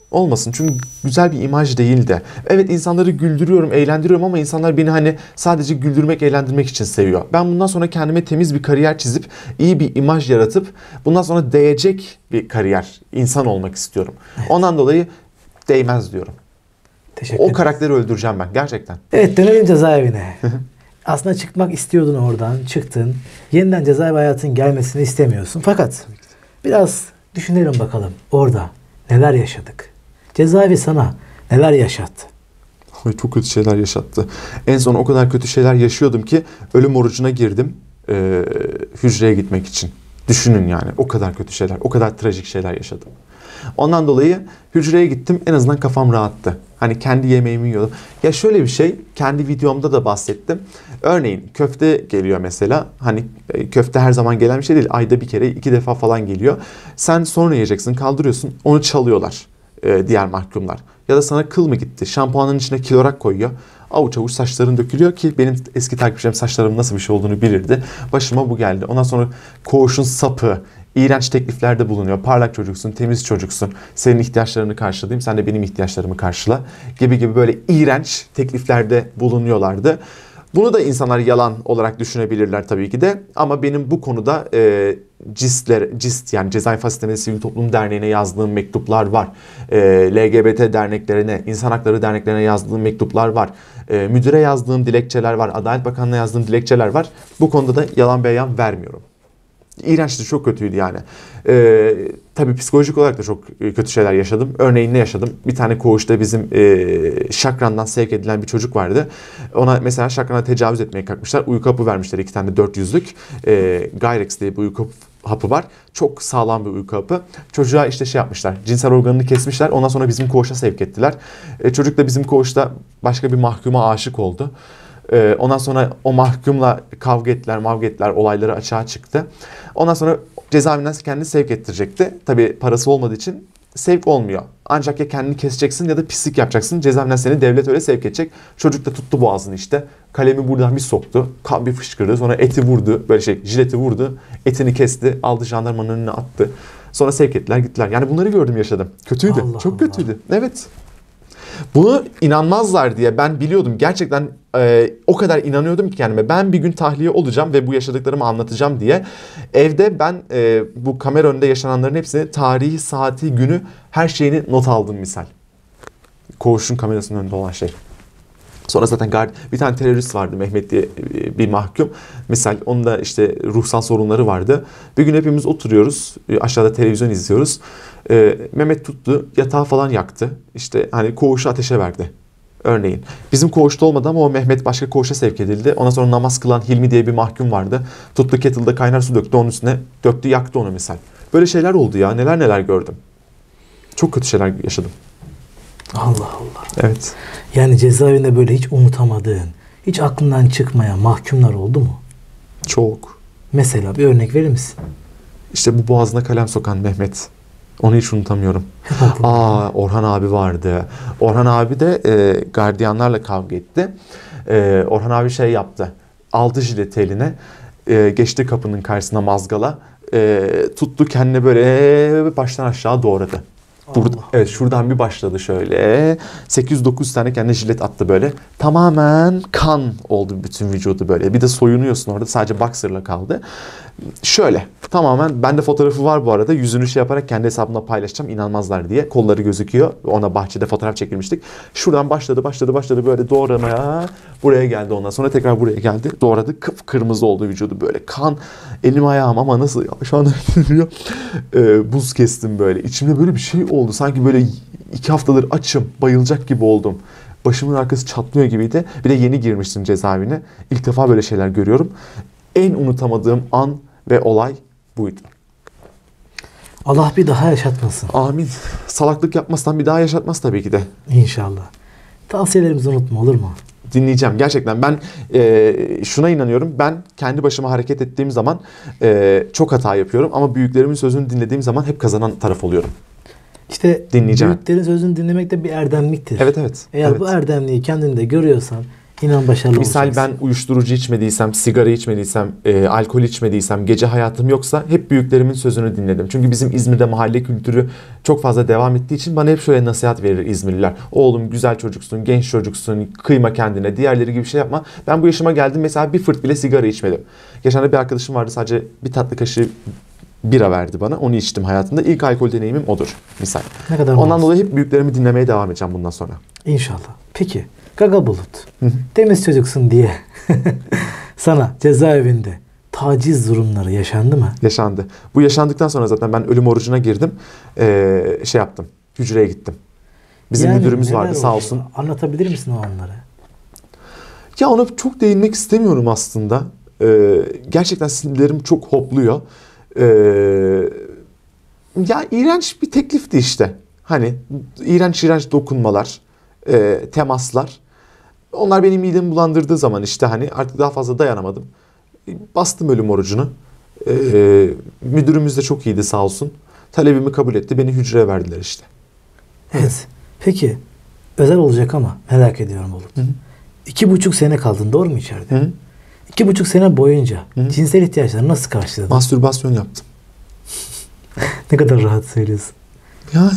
Olmasın. Çünkü güzel bir imaj değil de. Evet, insanları güldürüyorum, eğlendiriyorum ama insanlar beni hani sadece güldürmek, eğlendirmek için seviyor. Ben bundan sonra kendime temiz bir kariyer çizip, iyi bir imaj yaratıp, bundan sonra değecek bir kariyer, insan olmak istiyorum. Evet. Ondan dolayı değmez diyorum. Teşekkür o karakteri öldüreceğim ben gerçekten. Evet, dönelim cezaevine. Aslında çıkmak istiyordun oradan, çıktın. Yeniden cezaevi hayatın gelmesini istemiyorsun. Fakat biraz düşünelim bakalım orada neler yaşadık. Cezaevi sana neler yaşattı? Ay, çok kötü şeyler yaşattı. En son o kadar kötü şeyler yaşıyordum ki ölüm orucuna girdim e, hücreye gitmek için. Düşünün yani, o kadar kötü şeyler, o kadar trajik şeyler yaşadım. Ondan dolayı hücreye gittim, en azından kafam rahattı. Hani kendi yemeğimi yiyordum. Ya şöyle bir şey, kendi videomda da bahsettim. Örneğin köfte geliyor mesela. Hani köfte her zaman gelen bir şey değil. Ayda bir kere, iki defa falan geliyor. Sen sonra yiyeceksin, kaldırıyorsun. Onu çalıyorlar e, diğer mahkumlar. Ya da sana kıl mı gitti? Şampuanın içine klorak koyuyor. Avuç avuç saçların dökülüyor ki benim eski takipçilerim saçlarımın nasıl bir şey olduğunu bilirdi. Başıma bu geldi. Ondan sonra koğuşun sapı, iğrenç tekliflerde bulunuyor. Parlak çocuksun, temiz çocuksun. Senin ihtiyaçlarını karşılayayım, sen de benim ihtiyaçlarımı karşıla. Gibi gibi böyle iğrenç tekliflerde bulunuyorlardı. Bunu da insanlar yalan olarak düşünebilirler tabii ki de. Ama benim bu konuda e, CİST'ler, CİST yani Cezaevi Fasiliteleri Sivil Toplum Derneği'ne yazdığım mektuplar var. E, L G B T derneklerine, insan hakları derneklerine yazdığım mektuplar var. E, müdüre yazdığım dilekçeler var. Adalet Bakanlığı'na yazdığım dilekçeler var. Bu konuda da yalan beyan vermiyorum. İğrençti, çok kötüydü yani. Ee, tabii psikolojik olarak da çok kötü şeyler yaşadım. Örneğin ne yaşadım? Bir tane koğuşta bizim e, şakrandan sevk edilen bir çocuk vardı. Ona mesela şakrana tecavüz etmeye kalkmışlar. Uyku hapı vermişler, iki tane dört yüzlük. E, Gyrex diye bir uyku hapı var. Çok sağlam bir uyku hapı. Çocuğa işte şey yapmışlar, cinsel organını kesmişler. Ondan sonra bizim koğuşa sevk ettiler. E, çocuk da bizim koğuşta başka bir mahkuma aşık oldu. Ondan sonra o mahkumla kavga ettiler, mavga ettiler, olayları açığa çıktı. Ondan sonra cezaevinden kendini sevk ettirecekti. Tabii parası olmadığı için sevk olmuyor. Ancak ya kendini keseceksin ya da pislik yapacaksın. Cezaevinden seni devlet öyle sevk edecek. Çocuk da tuttu boğazını işte. Kalemi buradan bir soktu. Kan bir fışkırdı. Sonra eti vurdu. Böyle şey, jileti vurdu. Etini kesti. Aldı, jandarmanın önüne attı. Sonra sevk ettiler, gittiler. Yani bunları gördüm, yaşadım. Kötüydü. Allah Çok Allah. kötüydü. Evet. Bunu inanmazlar diye ben biliyordum. Gerçekten e, o kadar inanıyordum ki kendime. Ben bir gün tahliye olacağım ve bu yaşadıklarımı anlatacağım diye. Evde ben e, bu kamera önünde yaşananların hepsini, tarihi, saati, günü, her şeyini not aldım misal. Koğuşun kamerasının önünde olan şey. Sonra zaten gard bir tane terörist vardı, Mehmet diye bir mahkum. Misal onun da işte ruhsal sorunları vardı. Bir gün hepimiz oturuyoruz. Aşağıda televizyon izliyoruz. Ee, Mehmet tuttu, yatağı falan yaktı. İşte hani koğuşu ateşe verdi. Örneğin. Bizim koğuşta olmadı ama o Mehmet başka koğuşa sevk edildi. Ondan sonra namaz kılan Hilmi diye bir mahkum vardı. Tuttu kettle'da kaynar su döktü, onun üstüne döktü, yaktı onu misal. Böyle şeyler oldu ya. Neler neler gördüm. Çok kötü şeyler yaşadım. Allah Allah. Evet. Yani cezaevinde böyle hiç unutamadığın, hiç aklından çıkmayan mahkumlar oldu mu? Çok. Mesela bir örnek verir misin? İşte bu boğazına kalem sokan Mehmet. Onu hiç unutamıyorum. Aa, Orhan abi vardı. Orhan abi de e, gardiyanlarla kavga etti. E, Orhan abi şey yaptı. Aldı jileti eline. E, geçti kapının karşısına mazgala. E, tuttu kendini böyle baştan aşağı doğradı. Burada, evet, şuradan bir başladı şöyle. sekiz dokuz tane kendine jilet attı böyle. Tamamen kan oldu bütün vücudu böyle. Bir de soyunuyorsun orada. Sadece boxer'la kaldı. Şöyle tamamen, bende fotoğrafı var bu arada. Yüzünü şey yaparak kendi hesabımda paylaşacağım, inanmazlar diye. Kolları gözüküyor. Ona bahçede fotoğraf çekilmiştik. Şuradan başladı başladı başladı böyle doğramaya. Buraya geldi ondan sonra tekrar buraya geldi. Doğradı. Kıpkırmızı oldu vücudu böyle. Kan elim ayağım ama nasıl ya, şu anda ee, buz kestim böyle. İçimde böyle bir şey oldu. Sanki böyle iki haftadır açım. Bayılacak gibi oldum. Başımın arkası çatlıyor gibiydi. Bir de yeni girmiştim cezaevine. İlk defa böyle şeyler görüyorum. En unutamadığım an ve olay buydu. Allah bir daha yaşatmasın. Amin. Salaklık yapmazsan bir daha yaşatmaz tabii ki de. İnşallah. Tavsiyelerimizi unutma, olur mu? Dinleyeceğim. Gerçekten ben e, şuna inanıyorum. Ben kendi başıma hareket ettiğim zaman e, çok hata yapıyorum. Ama büyüklerimin sözünü dinlediğim zaman hep kazanan taraf oluyorum. İşte dinleyeceğim. Büyüklerin sözünü dinlemek de bir erdemliktir. Evet evet. Eğer evet. bu erdemliği kendinde görüyorsan, İnan başarılı Misal olacaksın. ben uyuşturucu içmediysem, sigara içmediysem, e, alkol içmediysem, gece hayatım yoksa hep büyüklerimin sözünü dinledim. Çünkü bizim İzmir'de mahalle kültürü çok fazla devam ettiği için bana hep şöyle nasihat verir İzmirliler. Oğlum güzel çocuksun, genç çocuksun, kıyma kendine, diğerleri gibi bir şey yapma. Ben bu yaşıma geldim mesela bir fırt bile sigara içmedim. Geçen de bir arkadaşım vardı, sadece bir tatlı kaşığı bira verdi bana. Onu içtim hayatımda. İlk alkol deneyimim odur misal. Ne kadar Ondan masum. dolayı hep büyüklerimi dinlemeye devam edeceğim bundan sonra. İnşallah. Peki Gaga Bulut temiz çocuksun diye sana cezaevinde taciz durumları yaşandı mı? Yaşandı. Bu yaşandıktan sonra zaten ben ölüm orucuna girdim. Ee, şey yaptım. Hücreye gittim. Bizim Yani müdürümüz neler vardı sağ oldu? olsun. Anlatabilir misin o anları? Ya ona çok değinmek istemiyorum aslında. Ee, gerçekten sinirlerim çok hopluyor. Ee, ya iğrenç bir teklifti işte. Hani iğrenç iğrenç dokunmalar, e, temaslar. Onlar benim midemi bulandırdığı zaman işte hani artık daha fazla dayanamadım. Bastım ölüm orucunu. Ee, müdürümüz de çok iyiydi sağ olsun. Talebimi kabul etti. Beni hücreye verdiler işte. Evet. Peki özel olacak ama merak ediyorum Bulut. Hı hı. İki buçuk sene kaldın doğru mu içeride? Hı hı. İki buçuk sene boyunca Hı hı. cinsel ihtiyaçlarını nasıl karşıladın? Mastürbasyon yaptım. Ne kadar rahat söylüyorsun. Ya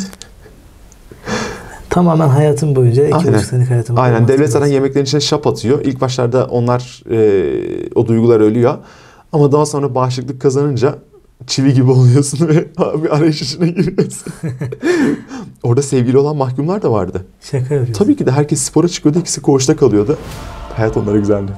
Tamamen hayatın boyunca iki Aynen. buçuk senelik hayatın boyunca. aynen. Devlet zaten mastürbasyon. yemeklerin içine şap atıyor. İlk başlarda onlar e, o duygular ölüyor. Ama daha sonra bağışıklık kazanınca çivi gibi oluyorsun ve bir arayış içine giriyorsun. Orada sevgili olan mahkumlar da vardı. Şaka yapıyorsun. Tabii ki de herkes spora çıkıyordu. İkisi koğuşta kalıyordu. Hayat onlara güzeldi.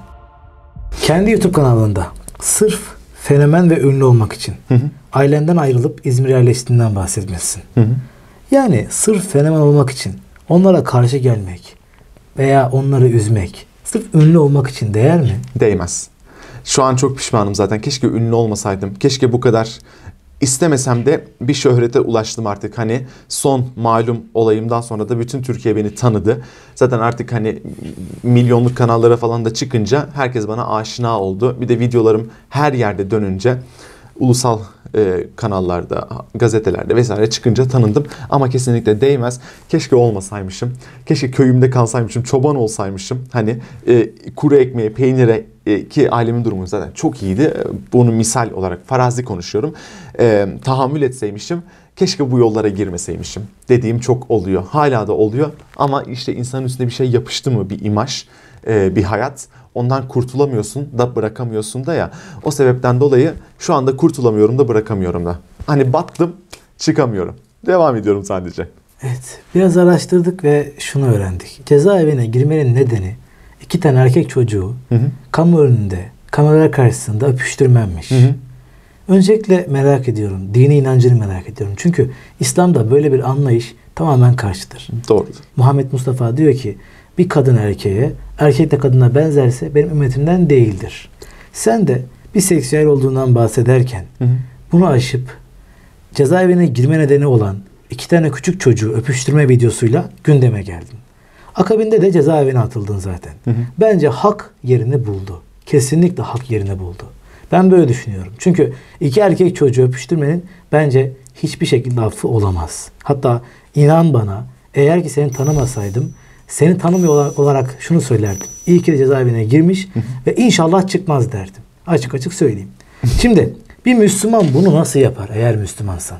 Kendi YouTube kanalında sırf fenomen ve ünlü olmak için Hı hı. ailenden ayrılıp İzmir'e yerleştiğinden bahsetmişsin. Hı hı. Yani sırf fenomen olmak için onlara karşı gelmek veya onları üzmek sırf ünlü olmak için değer mi? Değmez. Şu an çok pişmanım zaten. Keşke ünlü olmasaydım. Keşke bu kadar istemesem de bir şöhrete ulaştım artık. Hani son malum olayımdan sonra da bütün Türkiye beni tanıdı. Zaten artık hani milyonluk kanallara falan da çıkınca herkes bana aşina oldu. Bir de videolarım her yerde dönünce ulusal e, kanallarda, gazetelerde vesaire çıkınca tanındım. Ama kesinlikle değmez. Keşke olmasaymışım. Keşke köyümde kalsaymışım. Çoban olsaymışım. Hani e, kuru ekmeğe, peynire e, ki ailemin durumu zaten çok iyiydi. Bunu misal olarak farazi konuşuyorum. E, tahammül etseymişim. Keşke bu yollara girmeseymişim. Dediğim çok oluyor. Hala da oluyor. Ama işte insanın üstüne bir şey yapıştı mı, bir imaj, e, bir hayat, ondan kurtulamıyorsun da bırakamıyorsun da ya. O sebepten dolayı şu anda kurtulamıyorum da bırakamıyorum da. Hani battım, çıkamıyorum. Devam ediyorum sadece. Evet. Biraz araştırdık ve şunu öğrendik. Cezaevine girmenin nedeni iki tane erkek çocuğu Hı hı. kamu önünde, kameralar karşısında öpüştürmenmiş. Hı hı. Öncelikle merak ediyorum. Dini inancını merak ediyorum. Çünkü İslam'da böyle bir anlayış tamamen karşıdır. Doğrudur. Muhammed Mustafa diyor ki bir kadın erkeğe, erkek de kadına benzerse benim ümmetimden değildir. Sen de bir seksüel olduğundan bahsederken Hı hı. bunu aşıp cezaevine girme nedeni olan iki tane küçük çocuğu öpüştürme videosuyla gündeme geldin. Akabinde de cezaevine atıldın zaten. Hı hı. Bence hak yerini buldu. Kesinlikle hak yerini buldu. Ben böyle düşünüyorum. Çünkü iki erkek çocuğu öpüştürmenin bence hiçbir şekilde affı olamaz. Hatta inan bana eğer ki seni tanımasaydım seni tanımıyor olarak şunu söylerdim. İyi ki de cezaevine girmiş ve inşallah çıkmaz derdim. Açık açık söyleyeyim. Şimdi bir Müslüman bunu nasıl yapar eğer Müslümansan?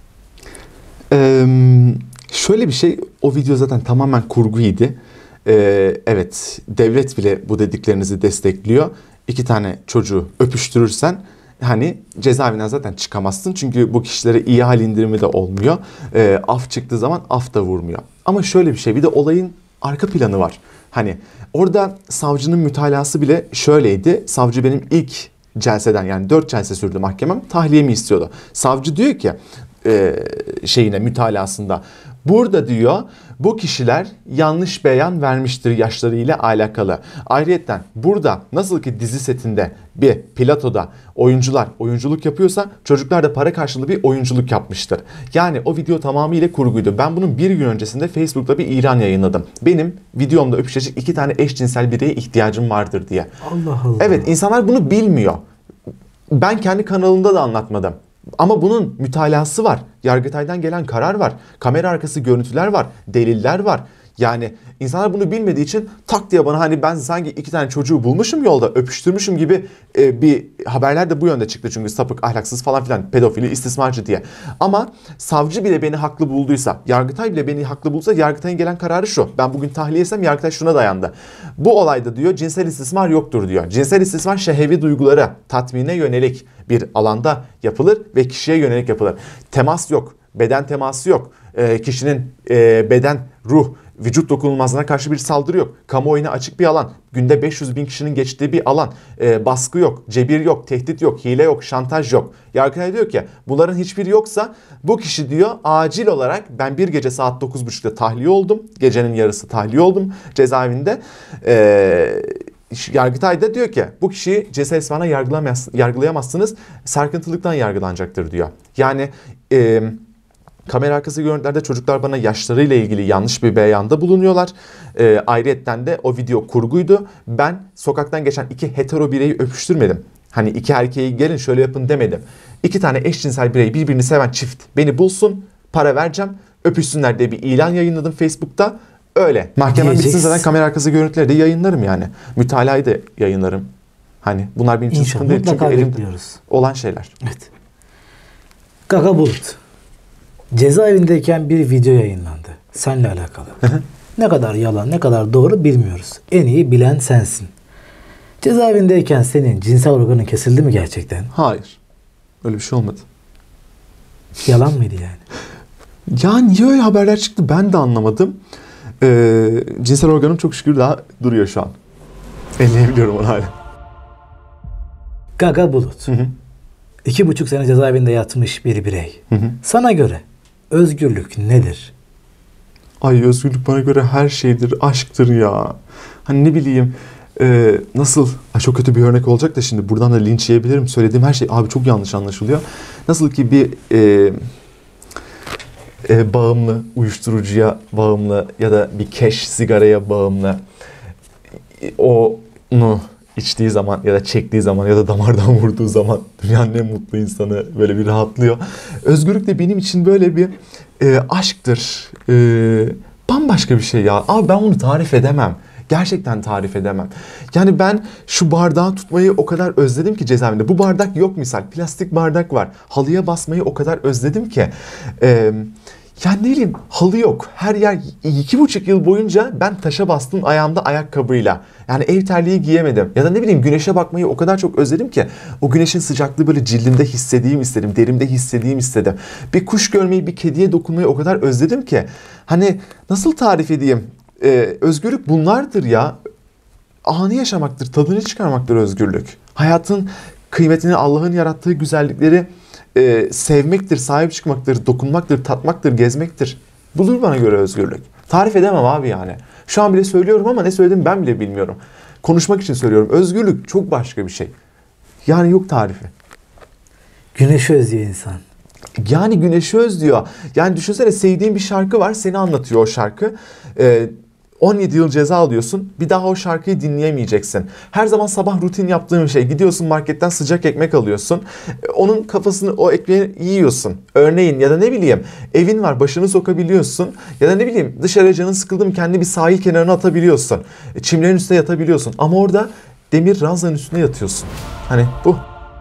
Ee, şöyle bir şey, o video zaten tamamen kurguydu. Ee, evet, devlet bile bu dediklerinizi destekliyor. İki tane çocuğu öpüştürürsen hani cezaevinden zaten çıkamazsın. Çünkü bu kişilere iyi hal indirimi de olmuyor. Ee, af çıktığı zaman af da vurmuyor. Ama şöyle bir şey, bir de olayın arka planı var. Hani orada savcının mütalası bile şöyleydi. Savcı benim ilk celseden, yani dört celse sürdü mahkemem, tahliyemi istiyordu. Savcı diyor ki e, şeyine, mütalasında, burada diyor bu kişiler yanlış beyan vermiştir yaşlarıyla alakalı. Ayrıyeten burada nasıl ki dizi setinde bir platoda oyuncular oyunculuk yapıyorsa çocuklar da para karşılığı bir oyunculuk yapmıştır. Yani o video tamamıyla kurguydu. Ben bunun bir gün öncesinde Facebook'ta bir ilan yayınladım. Benim videomda öpüşecek iki tane eşcinsel bireye ihtiyacım vardır diye. Allah Allah. Evet, insanlar bunu bilmiyor. Ben kendi kanalımda da anlatmadım. Ama bunun mütalası var. Yargıtay'dan gelen karar var. Kamera arkası görüntüler var. Deliller var. Yani insanlar bunu bilmediği için tak diye bana hani ben sanki iki tane çocuğu bulmuşum yolda öpüştürmüşüm gibi e, bir haberler de bu yönde çıktı. Çünkü sapık, ahlaksız falan filan, pedofili, istismarcı diye. Ama savcı bile beni haklı bulduysa, Yargıtay bile beni haklı bulduysa Yargıtay'ın gelen kararı şu. Ben bugün tahliye etsem Yargıtay şuna dayandı. Bu olayda diyor cinsel istismar yoktur diyor. Cinsel istismar şehvi duygulara, tatmine yönelik bir alanda yapılır ve kişiye yönelik yapılır. Temas yok, beden teması yok. E, kişinin e, beden, ruh, vücut dokunulmazlığına karşı bir saldırı yok. Kamuoyuna açık bir alan. Günde beş yüz bin kişinin geçtiği bir alan. E, baskı yok, cebir yok, tehdit yok, hile yok, şantaj yok. Yargıtay diyor ki bunların hiçbiri yoksa bu kişi diyor acil olarak ben bir gece saat dokuz buçukta tahliye oldum. Gecenin yarısı tahliye oldum cezaevinde. Eee... Yargıtay da diyor ki bu kişiyi cinsel istismarla yargılayamazsınız. Sarkıntılıktan yargılanacaktır diyor. Yani e, kamera arkası görüntülerde çocuklar bana yaşlarıyla ilgili yanlış bir beyanda bulunuyorlar. E, ayrıyetten de o video kurguydu. Ben sokaktan geçen iki hetero bireyi öpüştürmedim. Hani iki erkeği gelin şöyle yapın demedim. İki tane eşcinsel birey birbirini seven çift beni bulsun, para vereceğim, öpüşsünler diye bir ilan yayınladım Facebook'ta. Öyle. Mahkeme bitsin zaten kamera arkası görüntüleri de yayınlarım yani. Mütalayı da yayınlarım. Hani bunlar benim için İnşallah, sıkıntı değil. Çünkü elimde bekliyoruz. olan şeyler. Evet. Gaga Bulut. Cezaevindeyken bir video yayınlandı. Seninle alakalı. Ne kadar yalan, ne kadar doğru bilmiyoruz. En iyi bilen sensin. Cezaevindeyken senin cinsel organın kesildi mi gerçekten? Hayır. Öyle bir şey olmadı. Yalan mıydı yani? Ya niye öyle haberler çıktı ben de anlamadım. Ee, cinsel organım çok şükür daha duruyor şu an. Elleyebiliyorum onu hala. Gaga Bulut. Hı hı. İki buçuk sene cezaevinde yatmış bir birey. Hı hı. Sana göre özgürlük nedir? Ay özgürlük bana göre her şeydir, aşktır ya. Hani ne bileyim e, nasıl, ay çok kötü bir örnek olacak da şimdi buradan da linç yiyebilirim. Söylediğim her şey abi çok yanlış anlaşılıyor. Nasıl ki bir e, e, bağımlı, uyuşturucuya bağımlı ya da bir keş sigaraya bağımlı onu içtiği zaman ya da çektiği zaman ya da damardan vurduğu zaman dünyanın en mutlu insanı böyle bir rahatlıyor. Özgürlük de benim için böyle bir e, aşktır. E, bambaşka bir şey ya. Abi ben onu tarif edemem. Gerçekten tarif edemem. Yani ben şu bardağı tutmayı o kadar özledim ki cezaevinde. Bu bardak yok misal. Plastik bardak var. Halıya basmayı o kadar özledim ki. Eee Yani ne bileyim halı yok. Her yer iki buçuk yıl boyunca ben taşa bastım ayağımda ayakkabıyla. Yani ev terliği giyemedim. Ya da ne bileyim güneşe bakmayı o kadar çok özledim ki. O güneşin sıcaklığı böyle cildimde hissedeyim istedim. Derimde hissedeyim istedim. Bir kuş görmeyi, bir kediye dokunmayı o kadar özledim ki. Hani nasıl tarif edeyim? Ee, özgürlük bunlardır ya. Anı yaşamaktır, tadını çıkarmaktır özgürlük. Hayatın kıymetini, Allah'ın yarattığı güzellikleri Ee, sevmektir, sahip çıkmaktır, dokunmaktır, tatmaktır, gezmektir. Budur bana göre özgürlük. Tarif edemem abi yani. Şu an bile söylüyorum ama ne söylediğimi ben bile bilmiyorum. Konuşmak için söylüyorum. Özgürlük çok başka bir şey. Yani yok tarifi. Güneşi özlüyor insan. Yani güneşi özlüyor. Yani düşünsene sevdiğin bir şarkı var, seni anlatıyor o şarkı. Ee, on yedi yıl ceza alıyorsun. Bir daha o şarkıyı dinleyemeyeceksin. Her zaman sabah rutin yaptığın şey. Gidiyorsun marketten sıcak ekmek alıyorsun. Onun kafasını o ekmeği yiyorsun. Örneğin ya da ne bileyim evin var başını sokabiliyorsun. Ya da ne bileyim dışarıya canın sıkıldı mı kendi bir sahil kenarına atabiliyorsun. Çimlerin üstüne yatabiliyorsun. Ama orada demir ranzanın üstüne yatıyorsun. Hani bu.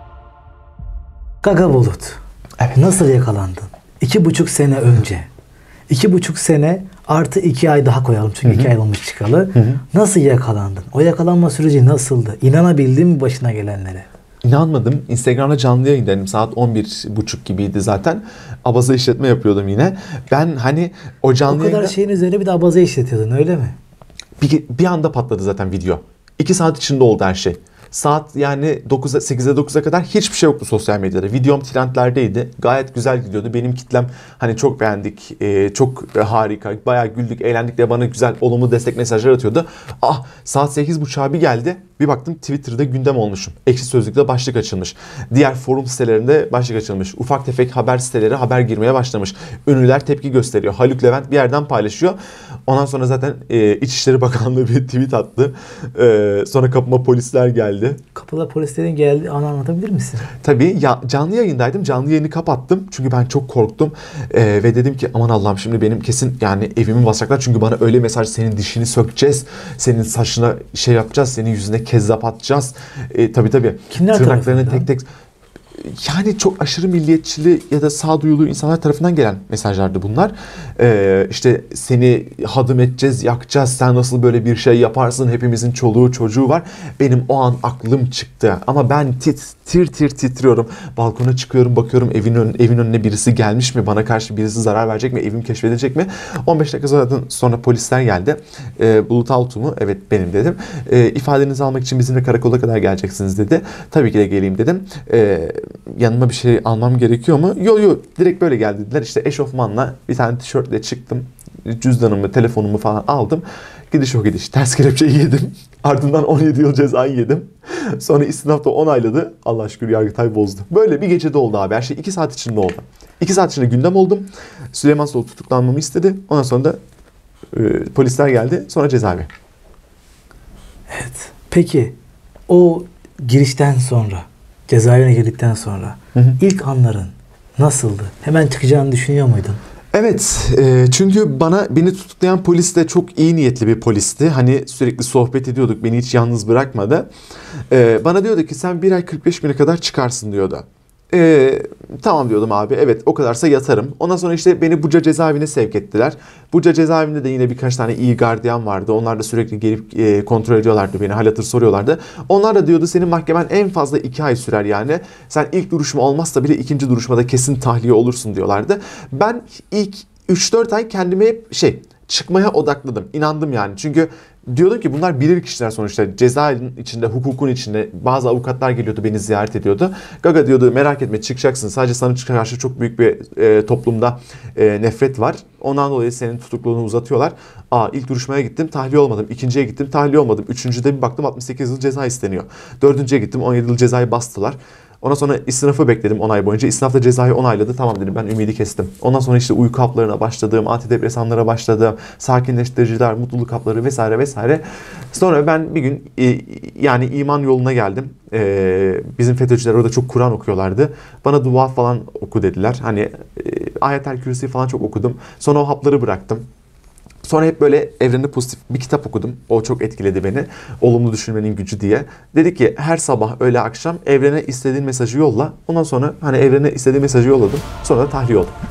Gaga Bulut. Evet. Nasıl yakalandın? İki buçuk sene önce. İki buçuk sene artı iki ay daha koyalım. Çünkü Hı-hı. iki ay olmuş çıkalı. Hı-hı. Nasıl yakalandın? O yakalanma süreci nasıldı? İnanabildin mi başına gelenlere? İnanmadım. Instagram'da canlı yayındaydım. Saat on bir buçuk gibiydi zaten. Abaza işletme yapıyordum yine. Ben hani o canlı O kadar yayında... şeyin üzerine bir de abaza işletiyordun öyle mi? Bir, bir anda patladı zaten video. İki saat içinde oldu her şey. Saat yani dokuza, sekize dokuza kadar hiçbir şey yoktu sosyal medyada. Videom trendlerdeydi. Gayet güzel gidiyordu. Benim kitlem hani çok beğendik, e, çok harika, bayağı güldük, eğlendik de bana güzel, olumlu destek mesajlar atıyordu. Ah saat sekiz buçuğa bir geldi. Bir baktım Twitter'da gündem olmuşum. Ekşi Sözlük'te başlık açılmış. Diğer forum sitelerinde başlık açılmış. Ufak tefek haber siteleri haber girmeye başlamış. Ünlüler tepki gösteriyor. Haluk Levent bir yerden paylaşıyor. Ondan sonra zaten e, İçişleri Bakanlığı bir tweet attı. E, sonra kapıma polisler geldi. Kapıda polislerin geldiği anı anlatabilir misin? Tabii ya, canlı yayındaydım. Canlı yayını kapattım. Çünkü ben çok korktum. E, ve dedim ki aman Allah'ım şimdi benim kesin yani evimi basacaklar. Çünkü bana öyle mesaj, senin dişini sökeceğiz. Senin saçına şey yapacağız. Senin yüzüne kezzap atacağız. E, tabii tabii. Kimler Tırnaklarını tarafından? tek tek... Yani çok aşırı milliyetçili ya da sağduyulu insanlar tarafından gelen mesajlardı bunlar. Ee, işte seni hadım edeceğiz, yakacağız. Sen nasıl böyle bir şey yaparsın? Hepimizin çoluğu çocuğu var. Benim o an aklım çıktı. Ama ben tit, tir tir titriyorum. Balkona çıkıyorum, bakıyorum evin, ön, evin önüne birisi gelmiş mi? Bana karşı birisi zarar verecek mi? Evim keşfedilecek mi? on beş dakika sonra, sonra polisler geldi. Ee, Bulut Altuğ mu? Evet benim dedim. Ee, ifadenizi almak için bizimle karakola kadar geleceksiniz dedi. Tabii ki de geleyim dedim. Ee, yanıma bir şey almam gerekiyor mu? Yok yok, direkt böyle gel dediler. İşte eşofmanla bir tane tişörtle çıktım. Cüzdanımı, telefonumu falan aldım. Gidiş o gidiş. Ters kelepçeyi yedim. Ardından on yedi yıl cezayı yedim. Sonra istinaf da onayladı. Allah şükür Yargıtay bozdu. Böyle bir gecede oldu abi. Her şey iki saat içinde oldu. iki saat içinde gündem oldum. Süleyman Soylu tutuklanmamı istedi. Ondan sonra da e, polisler geldi. Sonra cezaevi. Evet. Peki o girişten sonra, cezaevine girdikten sonra Hı hı. ilk anların nasıldı? Hemen çıkacağını düşünüyor muydun? Evet, e, çünkü bana beni tutuklayan polis de çok iyi niyetli bir polisti. Hani sürekli sohbet ediyorduk, beni hiç yalnız bırakmadı. E, bana diyordu ki sen bir ay kırk beş güne kadar çıkarsın diyordu. E, tamam diyordum abi, evet o kadarsa yatarım. Ondan sonra işte beni Buca cezaevine sevk ettiler. Buca cezaevinde de yine birkaç tane iyi gardiyan vardı. Onlar da sürekli gelip e, kontrol ediyorlardı beni, hal hatır soruyorlardı. Onlar da diyordu senin mahkemen en fazla iki ay sürer yani. Sen ilk duruşma olmazsa bile ikinci duruşmada kesin tahliye olursun diyorlardı. Ben ilk üç dört ay kendime hep şey çıkmaya odakladım. İnandım yani. Çünkü diyordum ki bunlar bilir kişiler sonuçta. Cezaevinin içinde, hukukun içinde bazı avukatlar geliyordu, beni ziyaret ediyordu. Gaga diyordu merak etme çıkacaksın. Sadece sana karşı çok büyük bir e, toplumda e, nefret var. Ondan dolayı senin tutukluluğunu uzatıyorlar. Aa ilk duruşmaya gittim, tahliye olmadım. İkinciye gittim, tahliye olmadım. Üçüncüde bir baktım altmış sekiz yıl ceza isteniyor. Dördüncüye gittim, on yedi yıl cezayı bastılar. Ondan sonra istinafı bekledim on ay boyunca. İstinaf da cezayı onayladı. Tamam dedim, ben ümidi kestim. Ondan sonra işte uyku haplarına başladım. Antidepresanlara başladım. Sakinleştiriciler, mutluluk hapları vesaire vesaire. Sonra ben bir gün e, yani iman yoluna geldim. E, bizim FETÖ'cüler orada çok Kur'an okuyorlardı. Bana dua falan oku dediler. Hani e, Ayet-el Kürsi falan çok okudum. Sonra o hapları bıraktım. Sonra hep böyle evrende pozitif bir kitap okudum. O çok etkiledi beni. Olumlu düşünmenin gücü diye. Dedi ki her sabah öğle akşam evrene istediğin mesajı yolla. Ondan sonra hani evrene istediğin mesajı yolladım. Sonra da tahliye oldum.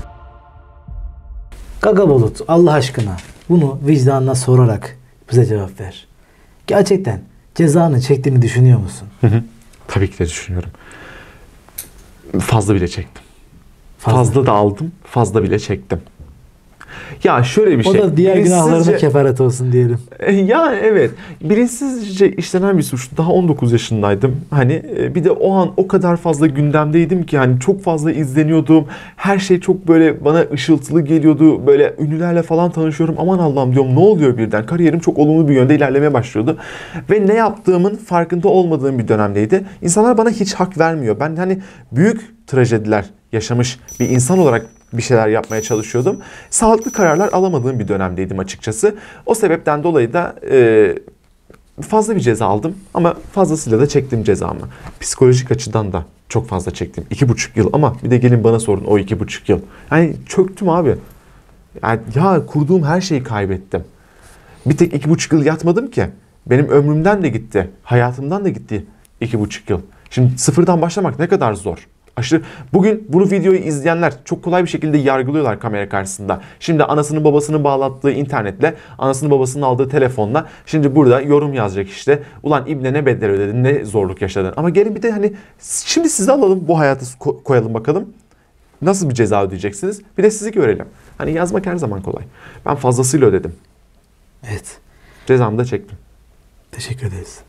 Gaga Bulut, Allah aşkına bunu vicdanına sorarak bize cevap ver. Gerçekten cezanı çektiğini düşünüyor musun? Hı hı. Tabii ki de düşünüyorum. Fazla bile çektim. Fazla. Fazla da aldım. Fazla bile çektim. Ya şöyle bir O şey. da diğer günahlarına bilinçsizce- kefaret olsun diyelim. Ya evet. Bilinçsizce işlenen bir suç. Daha on dokuz yaşındaydım. Hani bir de o an o kadar fazla gündemdeydim ki hani çok fazla izleniyordum. Her şey çok böyle bana ışıltılı geliyordu. Böyle ünlülerle falan tanışıyorum. Aman Allah'ım diyorum ne oluyor birden? Kariyerim çok olumlu bir yönde ilerlemeye başlıyordu. Ve ne yaptığımın farkında olmadığım bir dönemdeydi. İnsanlar bana hiç hak vermiyor. Ben hani büyük trajediler yaşamış bir insan olarak bir şeyler yapmaya çalışıyordum. Sağlıklı kararlar alamadığım bir dönemdeydim açıkçası. O sebepten dolayı da e, fazla bir ceza aldım ama fazlasıyla da çektim cezamı. Psikolojik açıdan da çok fazla çektim. İki buçuk yıl ama bir de gelin bana sorun o iki buçuk yıl. Yani çöktüm abi. Yani ya kurduğum her şeyi kaybettim. Bir tek iki buçuk yıl yatmadım ki. Benim ömrümden de gitti. Hayatımdan da gitti iki buçuk yıl. Şimdi sıfırdan başlamak ne kadar zor. Aşırı. Bugün bunu videoyu izleyenler çok kolay bir şekilde yargılıyorlar kamera karşısında. Şimdi anasının babasının bağlattığı internetle, anasının babasının aldığı telefonla şimdi burada yorum yazacak işte. Ulan İbne ne bedel ödedin, ne zorluk yaşadın. Ama gelin bir de hani şimdi sizi alalım bu hayatı ko- koyalım bakalım. Nasıl bir ceza ödeyeceksiniz? Bir de sizi görelim. Hani yazmak her zaman kolay. Ben fazlasıyla ödedim. Evet. Cezamı da çektim. Teşekkür ederiz.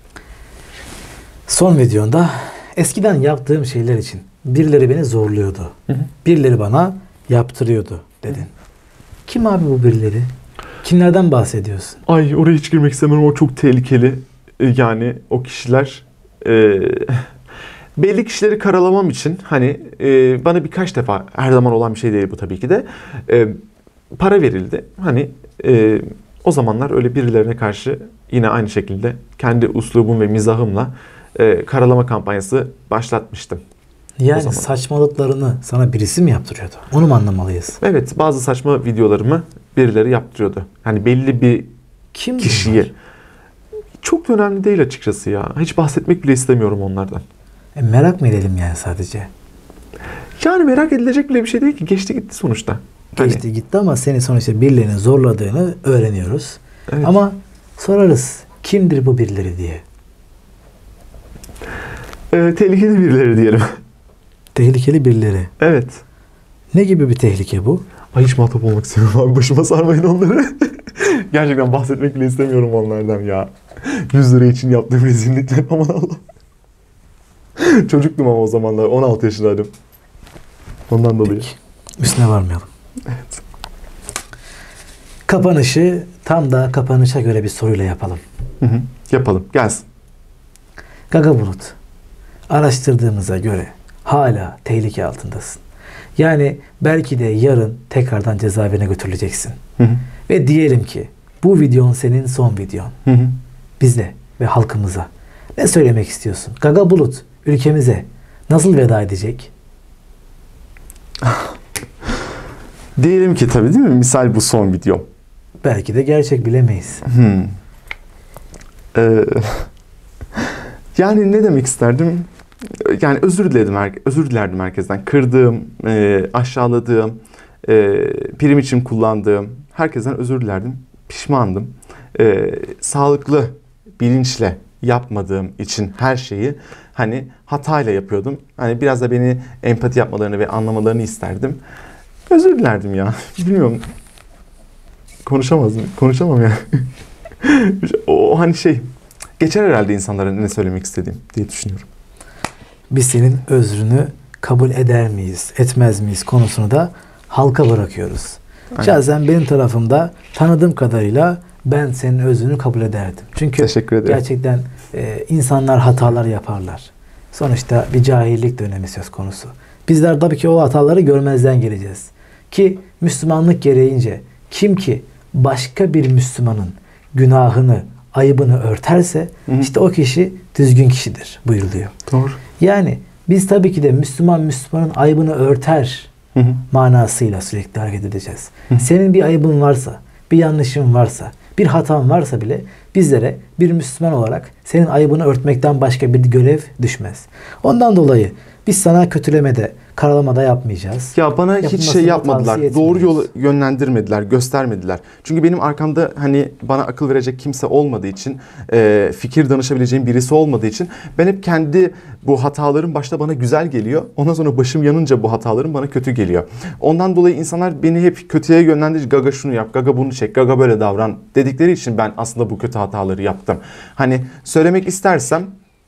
Son videonda eskiden yaptığım şeyler için birileri beni zorluyordu. Hı hı. Birileri bana yaptırıyordu dedin. Kim abi bu birileri? Kimlerden bahsediyorsun? Ay oraya hiç girmek istemiyorum. O çok tehlikeli. yani o kişiler e, belli kişileri karalamam için hani e, bana birkaç defa, her zaman olan bir şey değil bu tabii ki de, e, para verildi. Hani e, o zamanlar öyle birilerine karşı yine aynı şekilde kendi uslubum ve mizahımla e, karalama kampanyası başlatmıştım. Yani saçmalıklarını sana birisi mi yaptırıyordu? Onu mu anlamalıyız? Evet, bazı saçma videolarımı birileri yaptırıyordu. Hani belli bir Kim kişiye. bunlar? Çok da önemli değil açıkçası ya. Hiç bahsetmek bile istemiyorum onlardan. E, merak mı edelim yani sadece? Yani merak edilecek bile bir şey değil ki. Geçti gitti sonuçta. Geçti Hani, gitti ama seni sonuçta birilerinin zorladığını öğreniyoruz. evet. Ama sorarız kimdir bu birileri diye. e, tehlikeli birileri diyelim. Tehlikeli birileri. Evet. Ne gibi bir tehlike bu? Ay, hiç muhatap olmak istemiyorum abi. Başıma sarmayın onları. Gerçekten bahsetmek bile istemiyorum onlardan ya. yüz lira için yaptığım rezillikler, aman Allah. Çocuktum ama o zamanlar. on altı yaşındaydım. Ondan dolayı. Peki. Üstüne varmayalım. Evet. Kapanışı tam da kapanışa göre bir soruyla yapalım. Hı hı. Yapalım. Gelsin. Gaga Bulut, araştırdığımıza göre hala tehlike altındasın. Yani belki de yarın tekrardan cezaevine götürüleceksin. Hı hı. Ve diyelim ki bu videon senin son videon. Hı hı. Bize ve halkımıza ne söylemek istiyorsun? Gaga Bulut ülkemize nasıl veda edecek? Diyelim ki tabii, değil mi? Misal bu son videom. Belki de gerçek, bilemeyiz. Hmm. Ee, yani ne demek isterdim? Yani özür diledim, özür dilerdim herkesten. Kırdığım, e, aşağıladığım, e, prim için kullandığım herkesten özür dilerdim. Pişmandım. E, sağlıklı, bilinçle yapmadığım için her şeyi hani hatayla yapıyordum. Hani biraz da beni empati yapmalarını ve anlamalarını isterdim. Özür dilerdim ya. Bilmiyorum. Konuşamazdım. Konuşamam ya. O hani şey, geçer herhalde insanlara ne söylemek istediğim diye düşünüyorum. Biz senin özrünü kabul eder miyiz, etmez miyiz konusunu da halka bırakıyoruz. Aynen. Şahsen benim tarafımda tanıdığım kadarıyla ben senin özrünü kabul ederdim. Çünkü Teşekkür ederim. gerçekten e, insanlar hatalar yaparlar. Sonuçta bir cahillik dönemi söz konusu. Bizler tabii ki o hataları görmezden geleceğiz. Ki Müslümanlık gereğince kim ki başka bir Müslümanın günahını, ayıbını örterse Hı hı. işte o kişi düzgün kişidir buyuruluyor. Doğru. Yani biz tabii ki de Müslüman Müslümanın ayıbını örter Hı hı. manasıyla sürekli hareket edeceğiz. Hı hı. Senin bir ayıbın varsa, bir yanlışın varsa, bir hatan varsa bile bizlere bir Müslüman olarak senin ayıbını örtmekten başka bir görev düşmez. Ondan dolayı biz sana kötülemede, karalamada yapmayacağız. Ya bana hiç Yapılmasını şey yapmadılar. tavsiye Doğru etmiyoruz. yolu yönlendirmediler, göstermediler. Çünkü benim arkamda hani bana akıl verecek kimse olmadığı için, e, fikir danışabileceğim birisi olmadığı için ben hep kendi bu hatalarım başta bana güzel geliyor. Ondan sonra başım yanınca bu hatalarım bana kötü geliyor. Ondan dolayı insanlar beni hep kötüye yönlendirici, Gaga şunu yap, Gaga bunu çek, Gaga böyle davran dedikleri için ben aslında bu kötü hataları yaptım. Hani söylemek istersem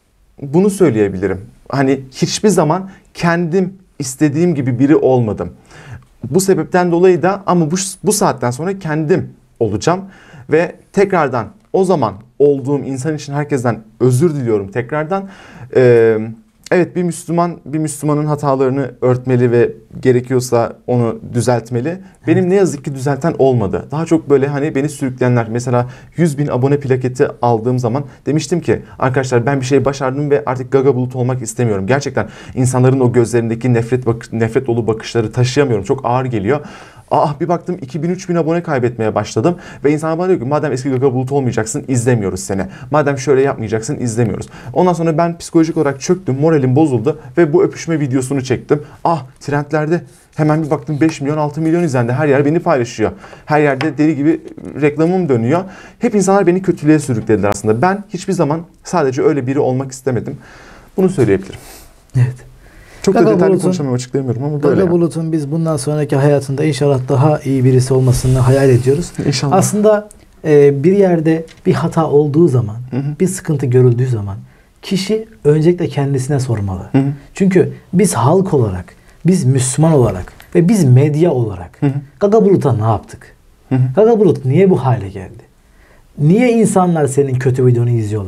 bunu söyleyebilirim. Hani hiçbir zaman kendim istediğim gibi biri olmadım. Bu sebepten dolayı da ama bu, bu saatten sonra kendim olacağım. Ve tekrardan o zaman olduğum insan için herkesten özür diliyorum tekrardan. Ee, evet, bir Müslüman bir Müslümanın hatalarını örtmeli ve gerekiyorsa onu düzeltmeli. Benim ne yazık ki düzelten olmadı. Daha çok böyle hani beni sürükleyenler. Mesela yüz bin abone plaketi aldığım zaman demiştim ki arkadaşlar ben bir şey başardım ve artık Gaga Bulut olmak istemiyorum. Gerçekten insanların o gözlerindeki nefret bak nefret dolu bakışları taşıyamıyorum. Çok ağır geliyor. Ah bir baktım iki bin üç bin abone kaybetmeye başladım. Ve insanlar bana diyor ki madem eski Gaga Bulut olmayacaksın izlemiyoruz seni. Madem şöyle yapmayacaksın izlemiyoruz. Ondan sonra ben psikolojik olarak çöktüm. Moralim bozuldu. Ve bu öpüşme videosunu çektim. Ah trendlerde hemen bir baktım beş milyon altı milyon izlendi. Her yer beni paylaşıyor. Her yerde deli gibi reklamım dönüyor. Hep insanlar beni kötülüğe sürüklediler aslında. Ben hiçbir zaman sadece öyle biri olmak istemedim. Bunu söyleyebilirim. Evet. Çok Gaga da detaylı Bulut'un- konuşamıyorum, açıklayamıyorum ama böyle. Gaga yani. Bulut'un biz bundan sonraki hayatında inşallah daha iyi birisi olmasını hayal ediyoruz. İnşallah. Aslında e, bir yerde bir hata olduğu zaman, Hı hı. bir sıkıntı görüldüğü zaman kişi öncelikle kendisine sormalı. Hı hı. Çünkü biz halk olarak, biz Müslüman olarak ve biz medya olarak Hı hı. Gaga Bulut'a ne yaptık? Hı hı. Gaga Bulut niye bu hale geldi? Niye insanlar senin kötü videonu izliyorlar?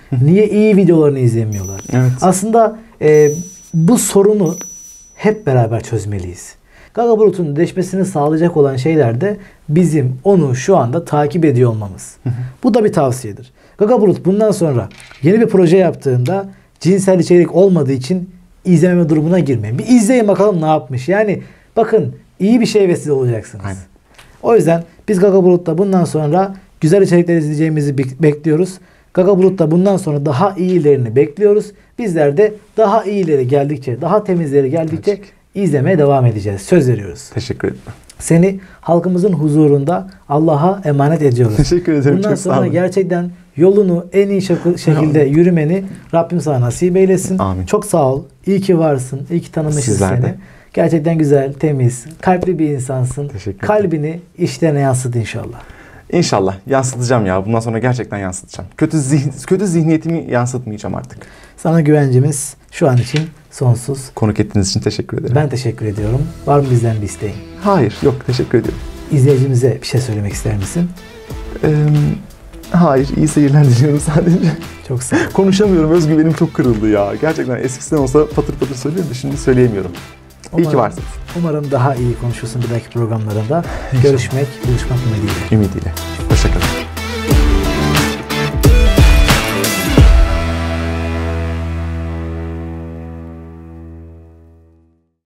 Niye iyi videolarını izlemiyorlar? Evet. Aslında e, bu sorunu hep beraber çözmeliyiz. Gaga Bulut'un değişmesini sağlayacak olan şeyler de bizim onu şu anda takip ediyor olmamız. Bu da bir tavsiyedir. Gaga Bulut bundan sonra yeni bir proje yaptığında cinsel içerik olmadığı için izlememe durumuna girmeyin. Bir izleyin bakalım ne yapmış. Yani bakın iyi bir şey vesile olacaksınız. Aynen. O yüzden biz Gaga Bulut'ta bundan sonra güzel içerikler izleyeceğimizi bekliyoruz. Gaga Bulut'ta bundan sonra daha iyilerini bekliyoruz. Bizler de daha iyileri geldikçe, daha temizleri geldikçe Gerçek. izlemeye devam edeceğiz. Söz veriyoruz. Teşekkür ederim. Seni halkımızın huzurunda Allah'a emanet ediyoruz. Teşekkür ederim. Bundan Çok sağ sonra olun. gerçekten yolunu en iyi şek- şekilde yürümeni Rabbim sana nasip eylesin. Amin. Çok sağ ol. İyi ki varsın. İyi ki tanımışız Sizler seni. de. Gerçekten güzel, temiz, kalpli bir insansın. Teşekkür ederim. Kalbini işlerine yansıt inşallah. İnşallah yansıtacağım ya. Bundan sonra gerçekten yansıtacağım. Kötü zihn kötü zihniyetimi yansıtmayacağım artık. Sana güvencimiz şu an için sonsuz. Konuk ettiğiniz için teşekkür ederim. Ben teşekkür ediyorum. Var mı bizden bir isteğin? Hayır, yok teşekkür ediyorum. İzleyicimize bir şey söylemek ister misin? Ee, hayır, iyi seyirler diliyorum sadece. Çok sağ ol. Konuşamıyorum. Özgüvenim çok kırıldı ya. Gerçekten eskisinden olsa patır patır söylüyorum da şimdi söyleyemiyorum. İyi ki Umarım- varsınız. Umarım daha iyi konuşursun bir dahaki programlarında. Görüşmek, buluşmak ümidiyle. Ümidiyle. Hoşçakalın.